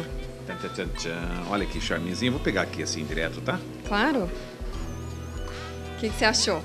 Olha que charmezinho. Vou pegar aqui assim direto, tá? Claro. O que você achou?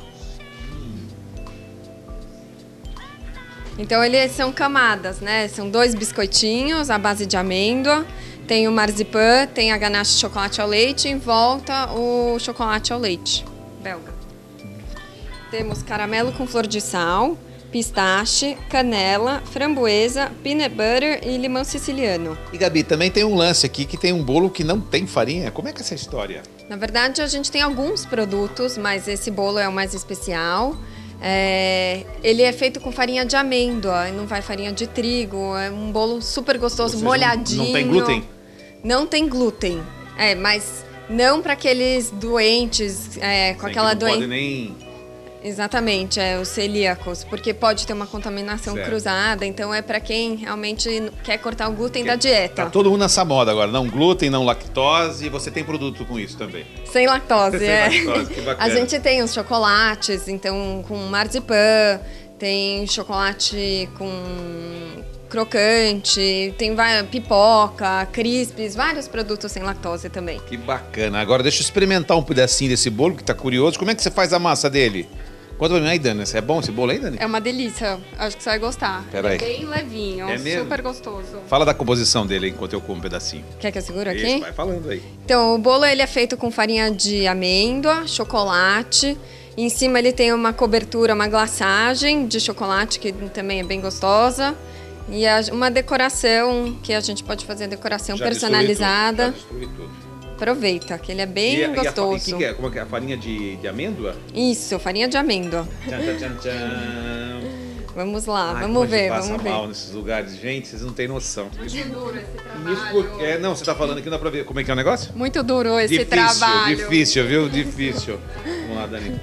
Então, eles são camadas, né? São 2 biscoitinhos à base de amêndoa. Tem o marzipan, tem a ganache de chocolate ao leite. Em volta, o chocolate ao leite belga. Temos caramelo com flor de sal, pistache, canela, framboesa, peanut butter e limão siciliano. E Gabi, também tem um lance aqui que tem um bolo que não tem farinha. Como é que é essa história? Na verdade, a gente tem alguns produtos, mas esse bolo é o mais especial. Ele é feito com farinha de amêndoa, não vai farinha de trigo. É um bolo super gostoso, molhadinho. Não tem glúten? Não tem glúten. Mas não para aqueles doentes, com aquela doença. Não pode nem... Exatamente, os celíacos, porque pode ter uma contaminação cruzada, então é para quem realmente quer cortar o glúten da dieta. Tá todo mundo nessa moda agora, não glúten, não lactose, e você tem produto com isso também? Sem lactose, Sem lactose, que bacana. A gente tem os chocolates, então com marzipan, tem chocolate com crocante, tem pipoca, crisps, vários produtos sem lactose também. Que bacana. Agora deixa eu experimentar um pedacinho desse bolo, que tá curioso. Como é que você faz a massa dele? Conta pra mim aí, Dani. É bom esse bolo aí, Dani? É uma delícia. Acho que você vai gostar. Peraí. É bem levinho, super gostoso. Fala da composição dele enquanto eu como um pedacinho. Quer que eu seguro aqui? Isso, vai falando aí. Então, o bolo ele é feito com farinha de amêndoa, chocolate. Em cima ele tem uma cobertura, uma glaçagem de chocolate, que também é bem gostosa. E uma decoração, que a gente pode fazer decoração personalizada. Já destrui tudo. Aproveita, que ele é bem gostoso. E que é? Como é que é? A farinha de amêndoa? Isso, farinha de amêndoa. Tchan. Vamos lá, vamos ver. Passa mal nesses lugares. Gente, vocês não têm noção. Muito duro esse trabalho. Não, você tá falando aqui, não dá pra ver. Como é que é o negócio? Muito duro esse trabalho. Difícil, viu? Difícil. Vamos lá, Dani.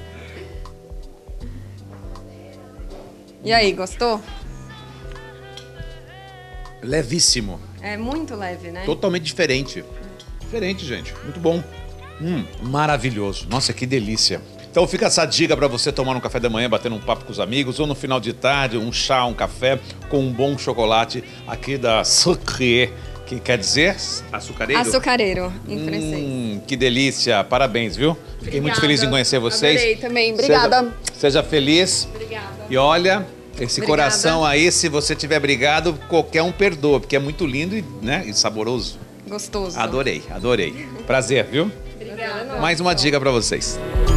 E aí, gostou? Levíssimo. É muito leve, né? Totalmente diferente. Diferente, gente. Muito bom. Maravilhoso. Nossa, que delícia. Então fica essa dica para você tomar um café da manhã, batendo um papo com os amigos, ou no final de tarde, um chá, um café com um bom chocolate aqui da Sucre, que quer dizer açucareiro? Açucareiro, em francês. Que delícia. Parabéns, viu? Fiquei muito feliz em conhecer vocês. Adorei também. Obrigada. Seja feliz. Obrigada. E olha, esse Obrigada. Coração aí, se você tiver brigado, qualquer um perdoa, porque é muito lindo e saboroso. Gostoso. Adorei, adorei. Prazer, viu? Obrigada. Mais uma dica para vocês.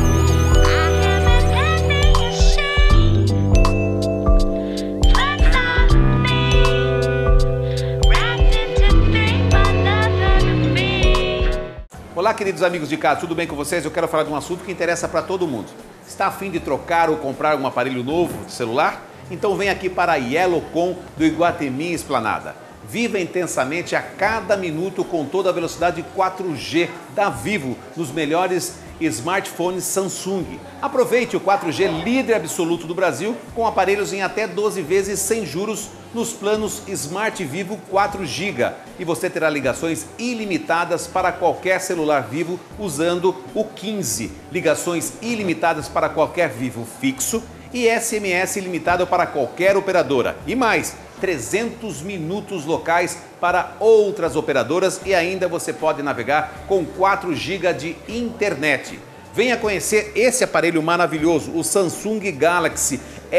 Olá, queridos amigos de casa, tudo bem com vocês? Eu quero falar de um assunto que interessa para todo mundo. Está a fim de trocar ou comprar um aparelho novo de celular? Então vem aqui para a YellowCom do Iguatemi Esplanada. Viva intensamente a cada minuto com toda a velocidade 4G da Vivo nos melhores smartphones Samsung. Aproveite o 4G líder absoluto do Brasil com aparelhos em até 12 vezes sem juros nos planos Smart Vivo 4GB e você terá ligações ilimitadas para qualquer celular Vivo usando o 15, ligações ilimitadas para qualquer Vivo fixo e SMS ilimitado para qualquer operadora. E mais, 300 minutos locais para outras operadoras e ainda você pode navegar com 4 GB de internet. Venha conhecer esse aparelho maravilhoso, o Samsung Galaxy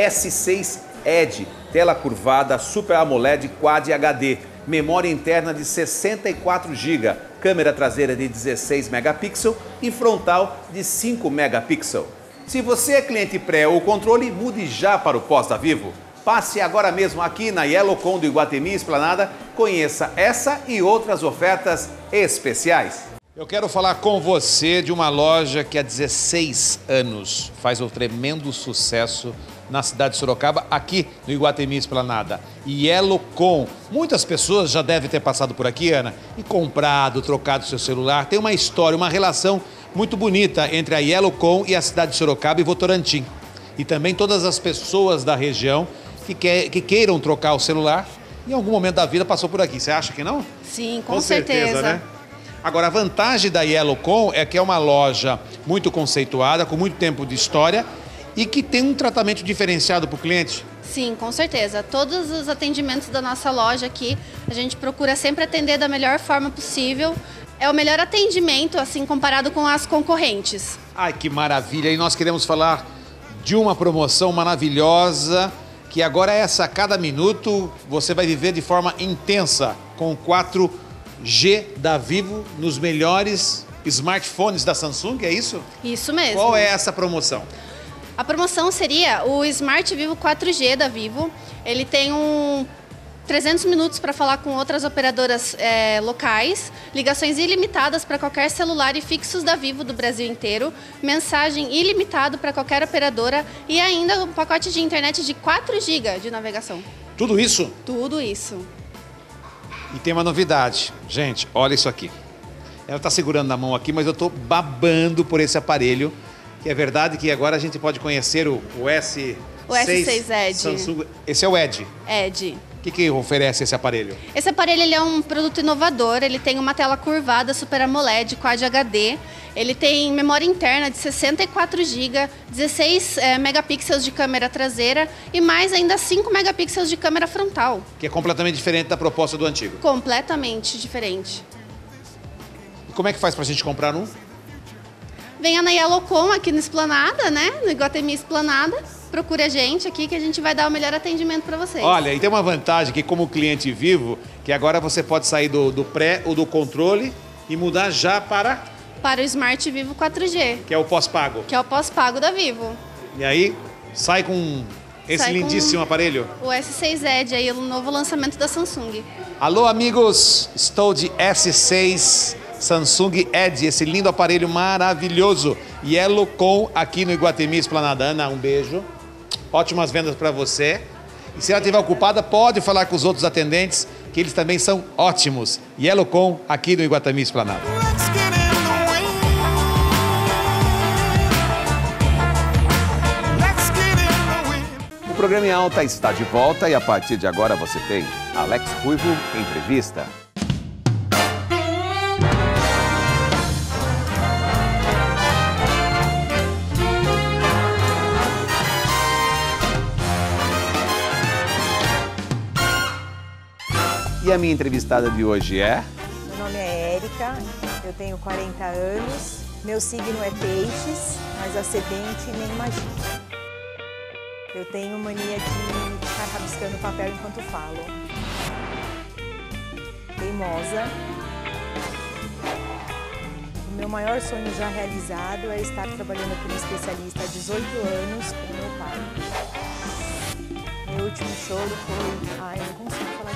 S6 Edge, tela curvada, Super AMOLED Quad HD, memória interna de 64 GB, câmera traseira de 16 megapixels e frontal de 5 megapixels. Se você é cliente pré ou controle, mude já para o pós da Vivo. Passe agora mesmo aqui na YellowCom do Iguatemi Esplanada, conheça essa e outras ofertas especiais. Eu quero falar com você de uma loja que há 16 anos faz um tremendo sucesso na cidade de Sorocaba, aqui no Iguatemi Esplanada. YellowCom. Muitas pessoas já devem ter passado por aqui, Ana, e comprado, trocado seu celular. Tem uma história, uma relação muito bonita entre a YellowCom e a cidade de Sorocaba e Votorantim. E também todas as pessoas da região que queiram trocar o celular, em algum momento da vida passou por aqui. Você acha que não? Sim, com certeza. Né? Agora, a vantagem da YellowCom é que é uma loja muito conceituada, com muito tempo de história e que tem um tratamento diferenciado para o cliente. Sim, com certeza. Todos os atendimentos da nossa loja aqui, a gente procura sempre atender da melhor forma possível. É o melhor atendimento, assim, comparado com as concorrentes. Ai, que maravilha! E nós queremos falar de uma promoção maravilhosa, que agora é essa, a cada minuto você vai viver de forma intensa com 4G da Vivo nos melhores smartphones da Samsung, é isso? Isso mesmo. Qual é essa promoção? A promoção seria o Smart Vivo 4G da Vivo. Ele tem 300 minutos para falar com outras operadoras locais, ligações ilimitadas para qualquer celular e fixos da Vivo do Brasil inteiro, mensagem ilimitado para qualquer operadora e ainda um pacote de internet de 4 GB de navegação. Tudo isso? Tudo isso. E tem uma novidade. Gente, olha isso aqui. Ela está segurando na mão aqui, mas eu estou babando por esse aparelho. Que é verdade que agora a gente pode conhecer o S6, S6 Edge. Samsung. Esse é o Edge. Edge. O que oferece esse aparelho? Esse aparelho ele é um produto inovador, ele tem uma tela curvada Super AMOLED Quad HD, ele tem memória interna de 64 GB, 16 megapixels de câmera traseira e mais ainda 5 megapixels de câmera frontal. Que é completamente diferente da proposta do antigo. Completamente diferente. E como é que faz pra gente comprar um? Venha na YellowCom aqui no Esplanada, né? No Iguatemi Esplanada. Procure a gente aqui que a gente vai dar o melhor atendimento para vocês. Olha, e tem uma vantagem que como cliente Vivo, que agora você pode sair do pré ou do controle e mudar já para o Smart Vivo 4G. Que é o pós-pago. Que é o pós-pago da Vivo. E aí, sai com esse lindíssimo aparelho. O S6 Edge, aí, o novo lançamento da Samsung. Alô, amigos! Estou de S6 Samsung Edge, esse lindo aparelho maravilhoso. YellowCom aqui no Iguatemi Esplanada. Ana, um beijo. Ótimas vendas para você. E se ela estiver ocupada, pode falar com os outros atendentes, que eles também são ótimos. YellowCom aqui no Iguatemi Esplanada. O programa Em Alta está de volta e a partir de agora você tem Alex Ruivo Entrevista. E a minha entrevistada de hoje é? Meu nome é Érica, eu tenho 40 anos, meu signo é peixes, mas ascendente nem imagina. Eu tenho mania de ficar rabiscando papel enquanto falo. Teimosa. O meu maior sonho já realizado é estar trabalhando como especialista há 18 anos com meu pai. Meu último choro foi... Ai, eu não consigo falar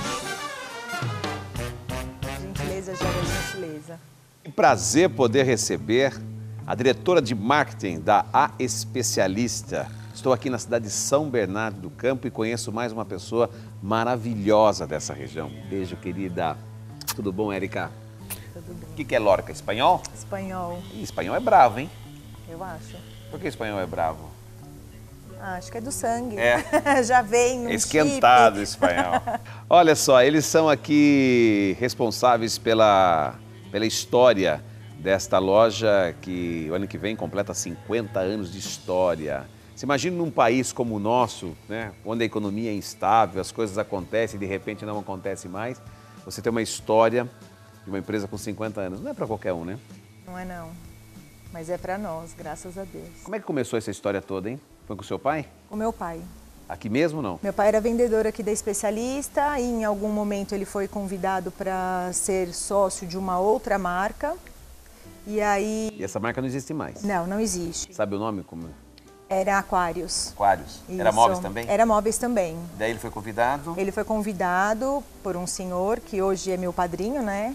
de gentileza gera gentileza. Que prazer poder receber a diretora de marketing da A Especialista. Estou aqui na cidade de São Bernardo do Campo e conheço mais uma pessoa maravilhosa dessa região. Beijo, querida. Tudo bom, Érica? Tudo bem. O que é Lorca? Espanhol? Espanhol. Ih, espanhol é bravo, hein? Eu acho. Por que espanhol é bravo? Ah, acho que é do sangue. É. Já vem no Esquentado chip. espanhol. Olha só, eles são aqui responsáveis pela história desta loja que o ano que vem completa 50 anos de história. Você imagina num país como o nosso, né, onde a economia é instável, as coisas acontecem e de repente não acontece mais, você tem uma história de uma empresa com 50 anos. Não é para qualquer um, né? Não é não, mas é para nós, graças a Deus. Como é que começou essa história toda, hein? Foi com o seu pai? Com meu pai. Aqui mesmo ou não? Meu pai era vendedor aqui da Especialista e em algum momento ele foi convidado para ser sócio de uma outra marca. E aí... E essa marca não existe mais? Não, não existe. Sabe o nome? Como... Era Aquários. Aquários. Isso. Era móveis também? Era móveis também. Daí ele foi convidado? Ele foi convidado por um senhor que hoje é meu padrinho, né?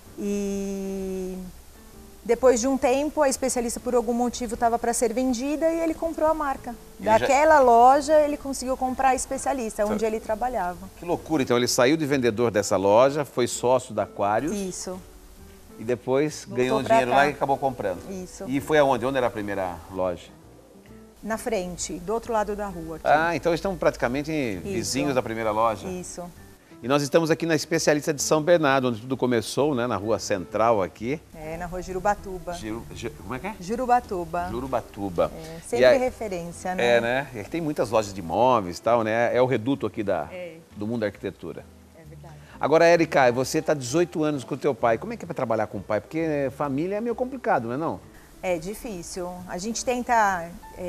E depois de um tempo, a Especialista por algum motivo estava para ser vendida e ele comprou a marca. Daquela loja, ele conseguiu comprar a Especialista, onde ele trabalhava. Que loucura! Então ele saiu de vendedor dessa loja, foi sócio da Aquários. Isso. E depois Voltou ganhou um dinheiro lá e acabou comprando. Isso. E foi aonde? Onde era a primeira loja? Na frente, do outro lado da rua. Aqui. Ah, então estão praticamente vizinhos da primeira loja. Isso. E nós estamos aqui na Especialista de São Bernardo, onde tudo começou, né? Na rua central aqui. É, na rua Jurubatuba. Como é que é? Jurubatuba. Jurubatuba. É, sempre referência, né? É, né? E aqui tem muitas lojas de imóveis e tal, né? É o reduto aqui do mundo da arquitetura. É verdade. Agora, Érica, você está 18 anos com o teu pai. Como é que é para trabalhar com o pai? Porque família é meio complicado, não é não? É difícil. A gente tenta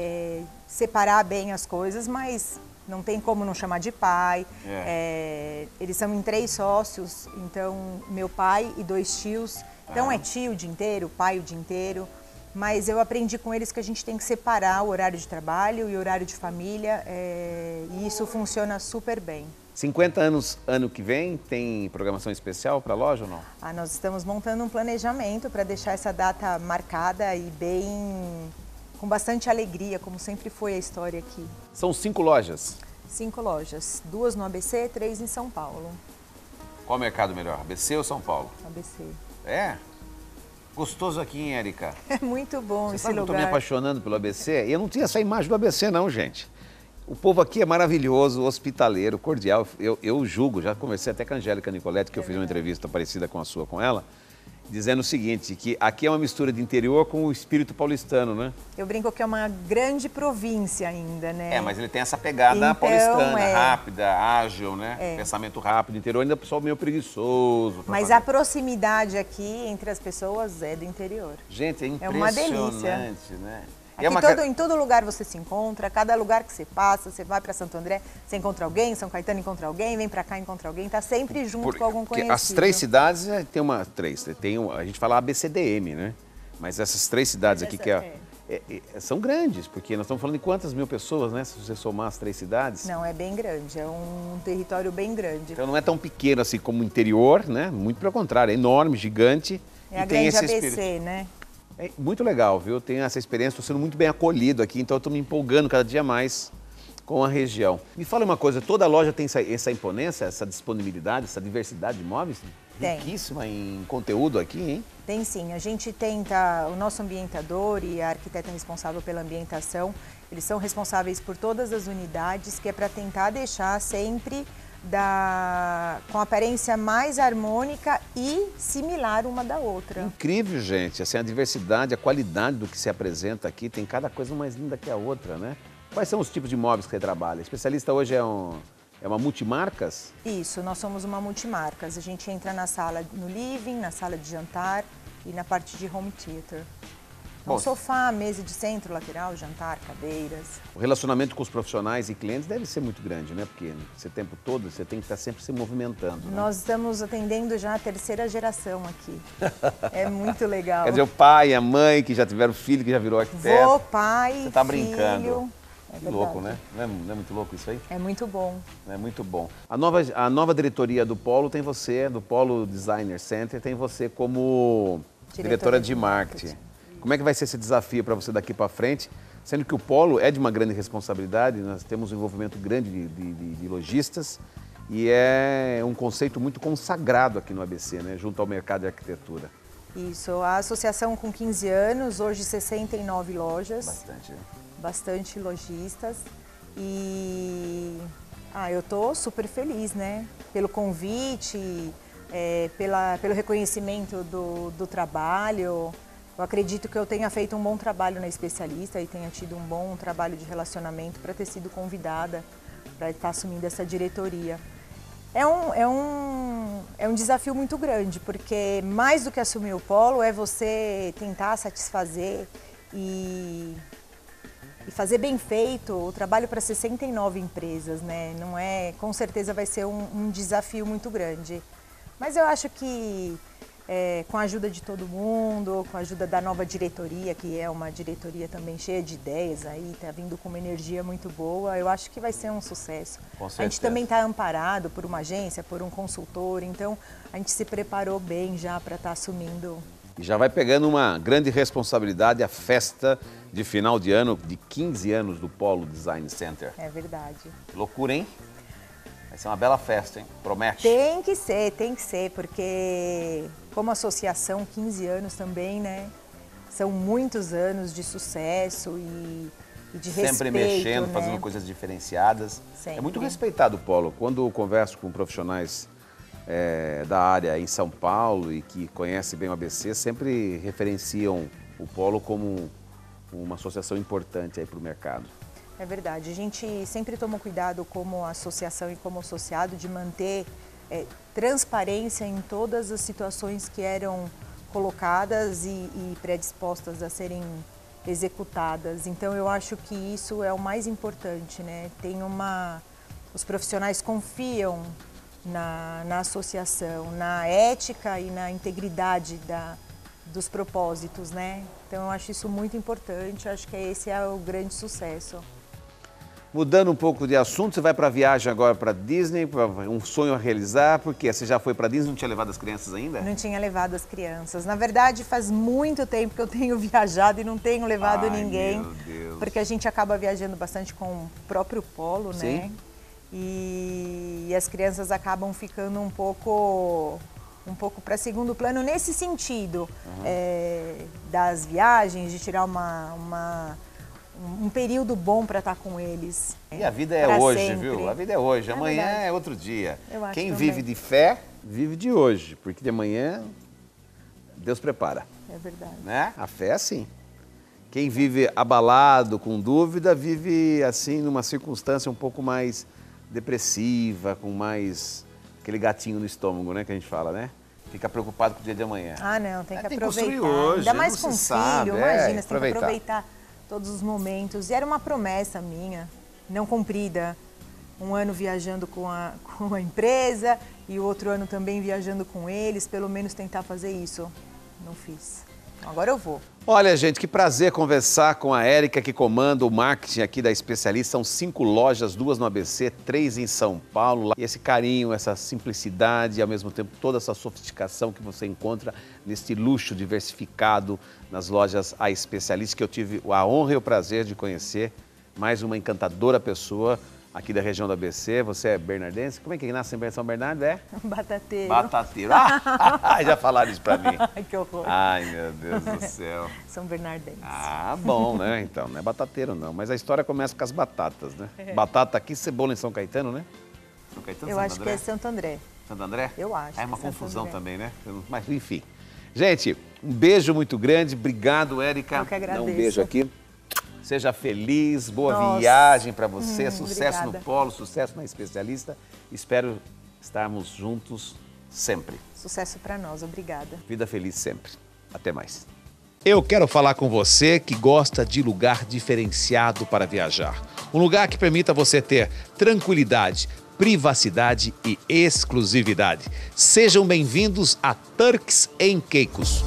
separar bem as coisas, mas não tem como não chamar de pai. Eles são em 3 sócios, então meu pai e 2 tios. Então é tio o dia inteiro, pai o dia inteiro. Mas eu aprendi com eles que a gente tem que separar o horário de trabalho e o horário de família. E isso funciona super bem. 50 anos ano que vem, tem programação especial para a loja ou não? Ah, nós estamos montando um planejamento para deixar essa data marcada e bem, com bastante alegria, como sempre foi a história aqui. São 5 lojas? 5 lojas, 2 no ABC, 3 em São Paulo. Qual mercado melhor, ABC ou São Paulo? ABC. É? Gostoso aqui, hein, Érica? É muito bom esse lugar. Eu estou me apaixonando pelo ABC e eu não tinha essa imagem do ABC não, gente. O povo aqui é maravilhoso, hospitaleiro, cordial. Eu julgo, já conversei até com a Angélica Nicoletti, que eu fiz uma entrevista parecida com a sua com ela, dizendo o seguinte, que aqui é uma mistura de interior com o espírito paulistano, né? Eu brinco que é uma grande província ainda, né? É, mas ele tem essa pegada paulistana, rápida, ágil, né? Pensamento rápido, interior ainda é o pessoal meio preguiçoso. Mas a proximidade aqui entre as pessoas é do interior. Gente, é impressionante, uma delícia. Né? Aqui em todo lugar você se encontra, cada lugar que você passa, você vai para Santo André, você encontra alguém, São Caetano encontra alguém, vem para cá encontra alguém, tá sempre junto com algum conhecido. As 3 cidades tem uma a gente fala ABCDM, né? Mas essas 3 cidades aqui são grandes, porque nós estamos falando de quantas mil pessoas, né? Se você somar as 3 cidades. Não, é bem grande, é um território bem grande. Então não é tão pequeno assim como o interior, né? Muito pelo contrário, é enorme, gigante. É a grande ABC, né? É muito legal, viu? Eu tenho essa experiência, estou sendo muito bem acolhido aqui, então eu estou me empolgando cada dia mais com a região. Me fala uma coisa, toda loja tem essa imponência, essa disponibilidade, essa diversidade de imóveis? Tem. Riquíssima em conteúdo aqui, hein? Tem sim, a gente tenta, o nosso ambientador e a arquiteta responsável pela ambientação, eles são responsáveis por todas as unidades, que é para tentar deixar sempre com a aparência mais harmônica e similar uma da outra. Incrível, gente. Assim, a diversidade, a qualidade do que se apresenta aqui, tem cada coisa mais linda que a outra, né? Quais são os tipos de imóveis que você trabalha? Especialista hoje é É uma multimarcas? Isso, nós somos uma multimarcas. A gente entra na sala, no living, na sala de jantar e na parte de home theater. Bom, sofá, mesa de centro, lateral, jantar, cadeiras. O relacionamento com os profissionais e clientes deve ser muito grande, né? Porque esse tempo todo você tem que estar sempre se movimentando. Né? Nós estamos atendendo já a 3ª geração aqui. É muito legal. Quer dizer, o pai, a mãe que já tiveram filho, que já virou arquiteto. Vô, pai, você tá filho. Brincando. É que louco, né? Não é muito louco isso aí? É muito bom. É muito bom. A nova diretoria do Polo tem você, do Polo Designer Center, tem você como diretora de marketing. Como é que vai ser esse desafio para você daqui para frente? Sendo que o Polo é de uma grande responsabilidade, nós temos um envolvimento grande de lojistas e é um conceito muito consagrado aqui no ABC, né? Junto ao mercado de arquitetura. Isso, a associação com 15 anos, hoje 69 lojas. Bastante, né? Bastante lojistas e eu tô super feliz, né? Pelo convite, pelo reconhecimento do trabalho. Eu acredito que eu tenha feito um bom trabalho na especialista e tenha tido um bom trabalho de relacionamento para ter sido convidada para estar assumindo essa diretoria. É um desafio muito grande, porque mais do que assumir o Polo é você tentar satisfazer e fazer bem feito o trabalho para 69 empresas, né? Não é, com certeza vai ser um desafio muito grande. Mas eu acho que com a ajuda de todo mundo, com a ajuda da nova diretoria, que é uma diretoria também cheia de ideias aí, está vindo com uma energia muito boa, eu acho que vai ser um sucesso. Com certeza. A gente também está amparado por uma agência, por um consultor, então a gente se preparou bem já para estar assumindo. E já vai pegando uma grande responsabilidade, a festa de final de ano, de 15 anos do Polo Design Center. É verdade. Loucura, hein? Vai ser uma bela festa, hein? Promete? Tem que ser, porque como associação, 15 anos também, né? São muitos anos de sucesso e de respeito. Sempre mexendo, né? fazendo coisas diferenciadas. Sempre. É muito respeitado o Polo. Quando eu converso com profissionais da área em São Paulo e que conhecem bem o ABC, sempre referenciam o Polo como uma associação importante aí para o mercado. É verdade. A gente sempre tomou cuidado como associação e como associado de manter transparência em todas as situações que eram colocadas e predispostas a serem executadas. Então eu acho que isso é o mais importante, né? Os profissionais confiam na associação, na ética e na integridade dos propósitos, né? Então eu acho isso muito importante, acho que esse é o grande sucesso. Mudando um pouco de assunto, você vai para a viagem agora para Disney, um sonho a realizar, porque você já foi para Disney, não tinha levado as crianças ainda? Não tinha levado as crianças. Na verdade, faz muito tempo que eu tenho viajado e não tenho levado ninguém. Meu Deus. Porque a gente acaba viajando bastante com o próprio Polo, Sim. né? E as crianças acabam ficando um pouco para segundo plano nesse sentido, das viagens, de tirar um período bom para estar com eles. E a vida é hoje, sempre. Viu? A vida é hoje, amanhã é outro dia. Quem vive de fé, vive de hoje, porque de amanhã Deus prepara. É verdade. Né? A fé é assim. Quem vive abalado, com dúvida, vive assim numa circunstância um pouco mais depressiva, com mais aquele gatinho no estômago, né, que a gente fala, né? Fica preocupado com o dia de amanhã. Ah, não, tem que aproveitar. Tem que construir hoje, ainda mais com filho, sabe, imagina, você tem que aproveitar todos os momentos. E era uma promessa minha, não cumprida. Um ano viajando com a empresa e o outro ano também viajando com eles, pelo menos tentar fazer isso. Não fiz. Agora eu vou. Olha, gente, que prazer conversar com a Érica, que comanda o marketing aqui da Especialista. São 5 lojas, 2 no ABC, 3 em São Paulo. E esse carinho, essa simplicidade e, ao mesmo tempo, toda essa sofisticação que você encontra neste luxo diversificado nas lojas A Especialista, que eu tive a honra e o prazer de conhecer. Mais uma encantadora pessoa aqui da região do ABC. Você é bernardense? Como é que nasce em São Bernardo? É? Batateiro. Batateiro. Já falaram isso pra mim. Ai, que horror. Ai, meu Deus do céu. São bernardenses. Ah, bom, né? Então, não é batateiro não, mas a história começa com as batatas, né? Batata aqui, cebola em São Caetano, né? São Caetano, eu Santo acho André? que é Santo André. Santo André? Eu acho. É uma confusão também, né? Mas, enfim. Gente, um beijo muito grande. Obrigado, Érica. Eu que agradeço. Dá um beijo aqui. Seja feliz, boa Nossa. viagem para você, sucesso Obrigada. no Polo, sucesso na Especialista. Espero estarmos juntos sempre. Sucesso para nós, obrigada. Vida feliz sempre. Até mais. Eu quero falar com você que gosta de lugar diferenciado para viajar. Um lugar que permita você ter tranquilidade, privacidade e exclusividade. Sejam bem-vindos a Turks and Caicos.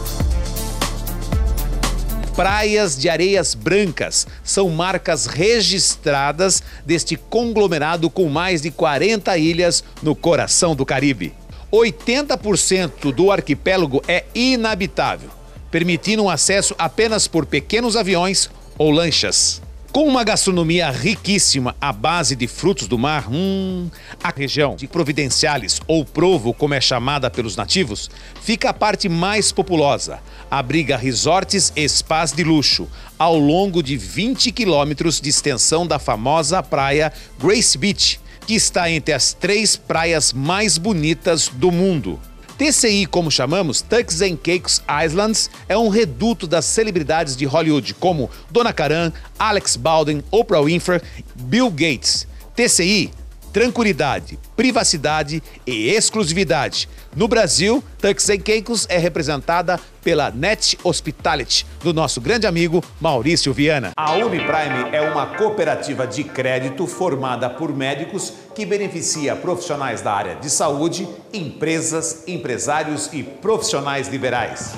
Praias de areias brancas são marcas registradas deste conglomerado com mais de 40 ilhas no coração do Caribe. 80% do arquipélago é inabitável, permitindo um acesso apenas por pequenos aviões ou lanchas. Com uma gastronomia riquíssima à base de frutos do mar, a região de Providenciales, ou Provo, como é chamada pelos nativos, fica a parte mais populosa. Abriga resorts e spas de luxo, ao longo de 20 quilômetros de extensão da famosa praia Grace Beach, que está entre as 3 praias mais bonitas do mundo. TCI, como chamamos, Turks and Caicos Islands, é um reduto das celebridades de Hollywood, como Donna Karan, Alex Baldwin, Oprah Winfrey, Bill Gates. TCI, tranquilidade, privacidade e exclusividade. No Brasil, Turks and Caicos é representada pela Net Hospitality, do nosso grande amigo Maurício Viana. A Uniprime é uma cooperativa de crédito formada por médicos que beneficia profissionais da área de saúde, empresas, empresários e profissionais liberais.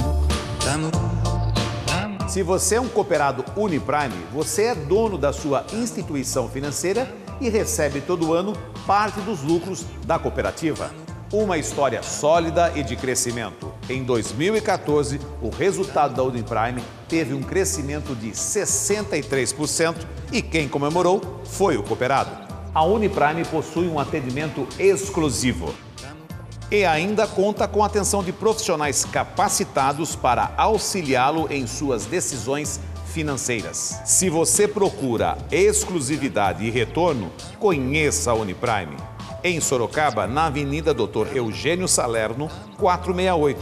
Se você é um cooperado Uniprime, você é dono da sua instituição financeira e recebe todo ano parte dos lucros da cooperativa. Uma história sólida e de crescimento. Em 2014, o resultado da Uniprime teve um crescimento de 63% e quem comemorou foi o cooperado. A Uniprime possui um atendimento exclusivo e ainda conta com a atenção de profissionais capacitados para auxiliá-lo em suas decisões financeiras. Se você procura exclusividade e retorno, conheça a Uniprime. Em Sorocaba, na Avenida Dr. Eugênio Salerno, 468.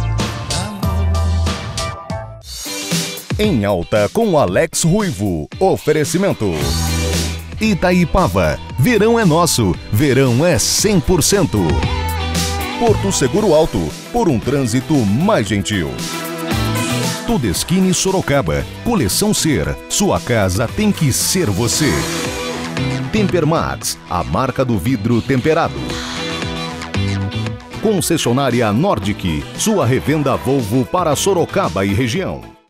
Em Alta com Alex Ruivo. Oferecimento. Itaipava. Verão é nosso. Verão é 100%. Porto Seguro Alto. Por um trânsito mais gentil. Todeskine Sorocaba. Coleção Ser. Sua casa tem que ser você. Tempermax, a marca do vidro temperado. Concessionária Nordic, sua revenda Volvo para Sorocaba e região.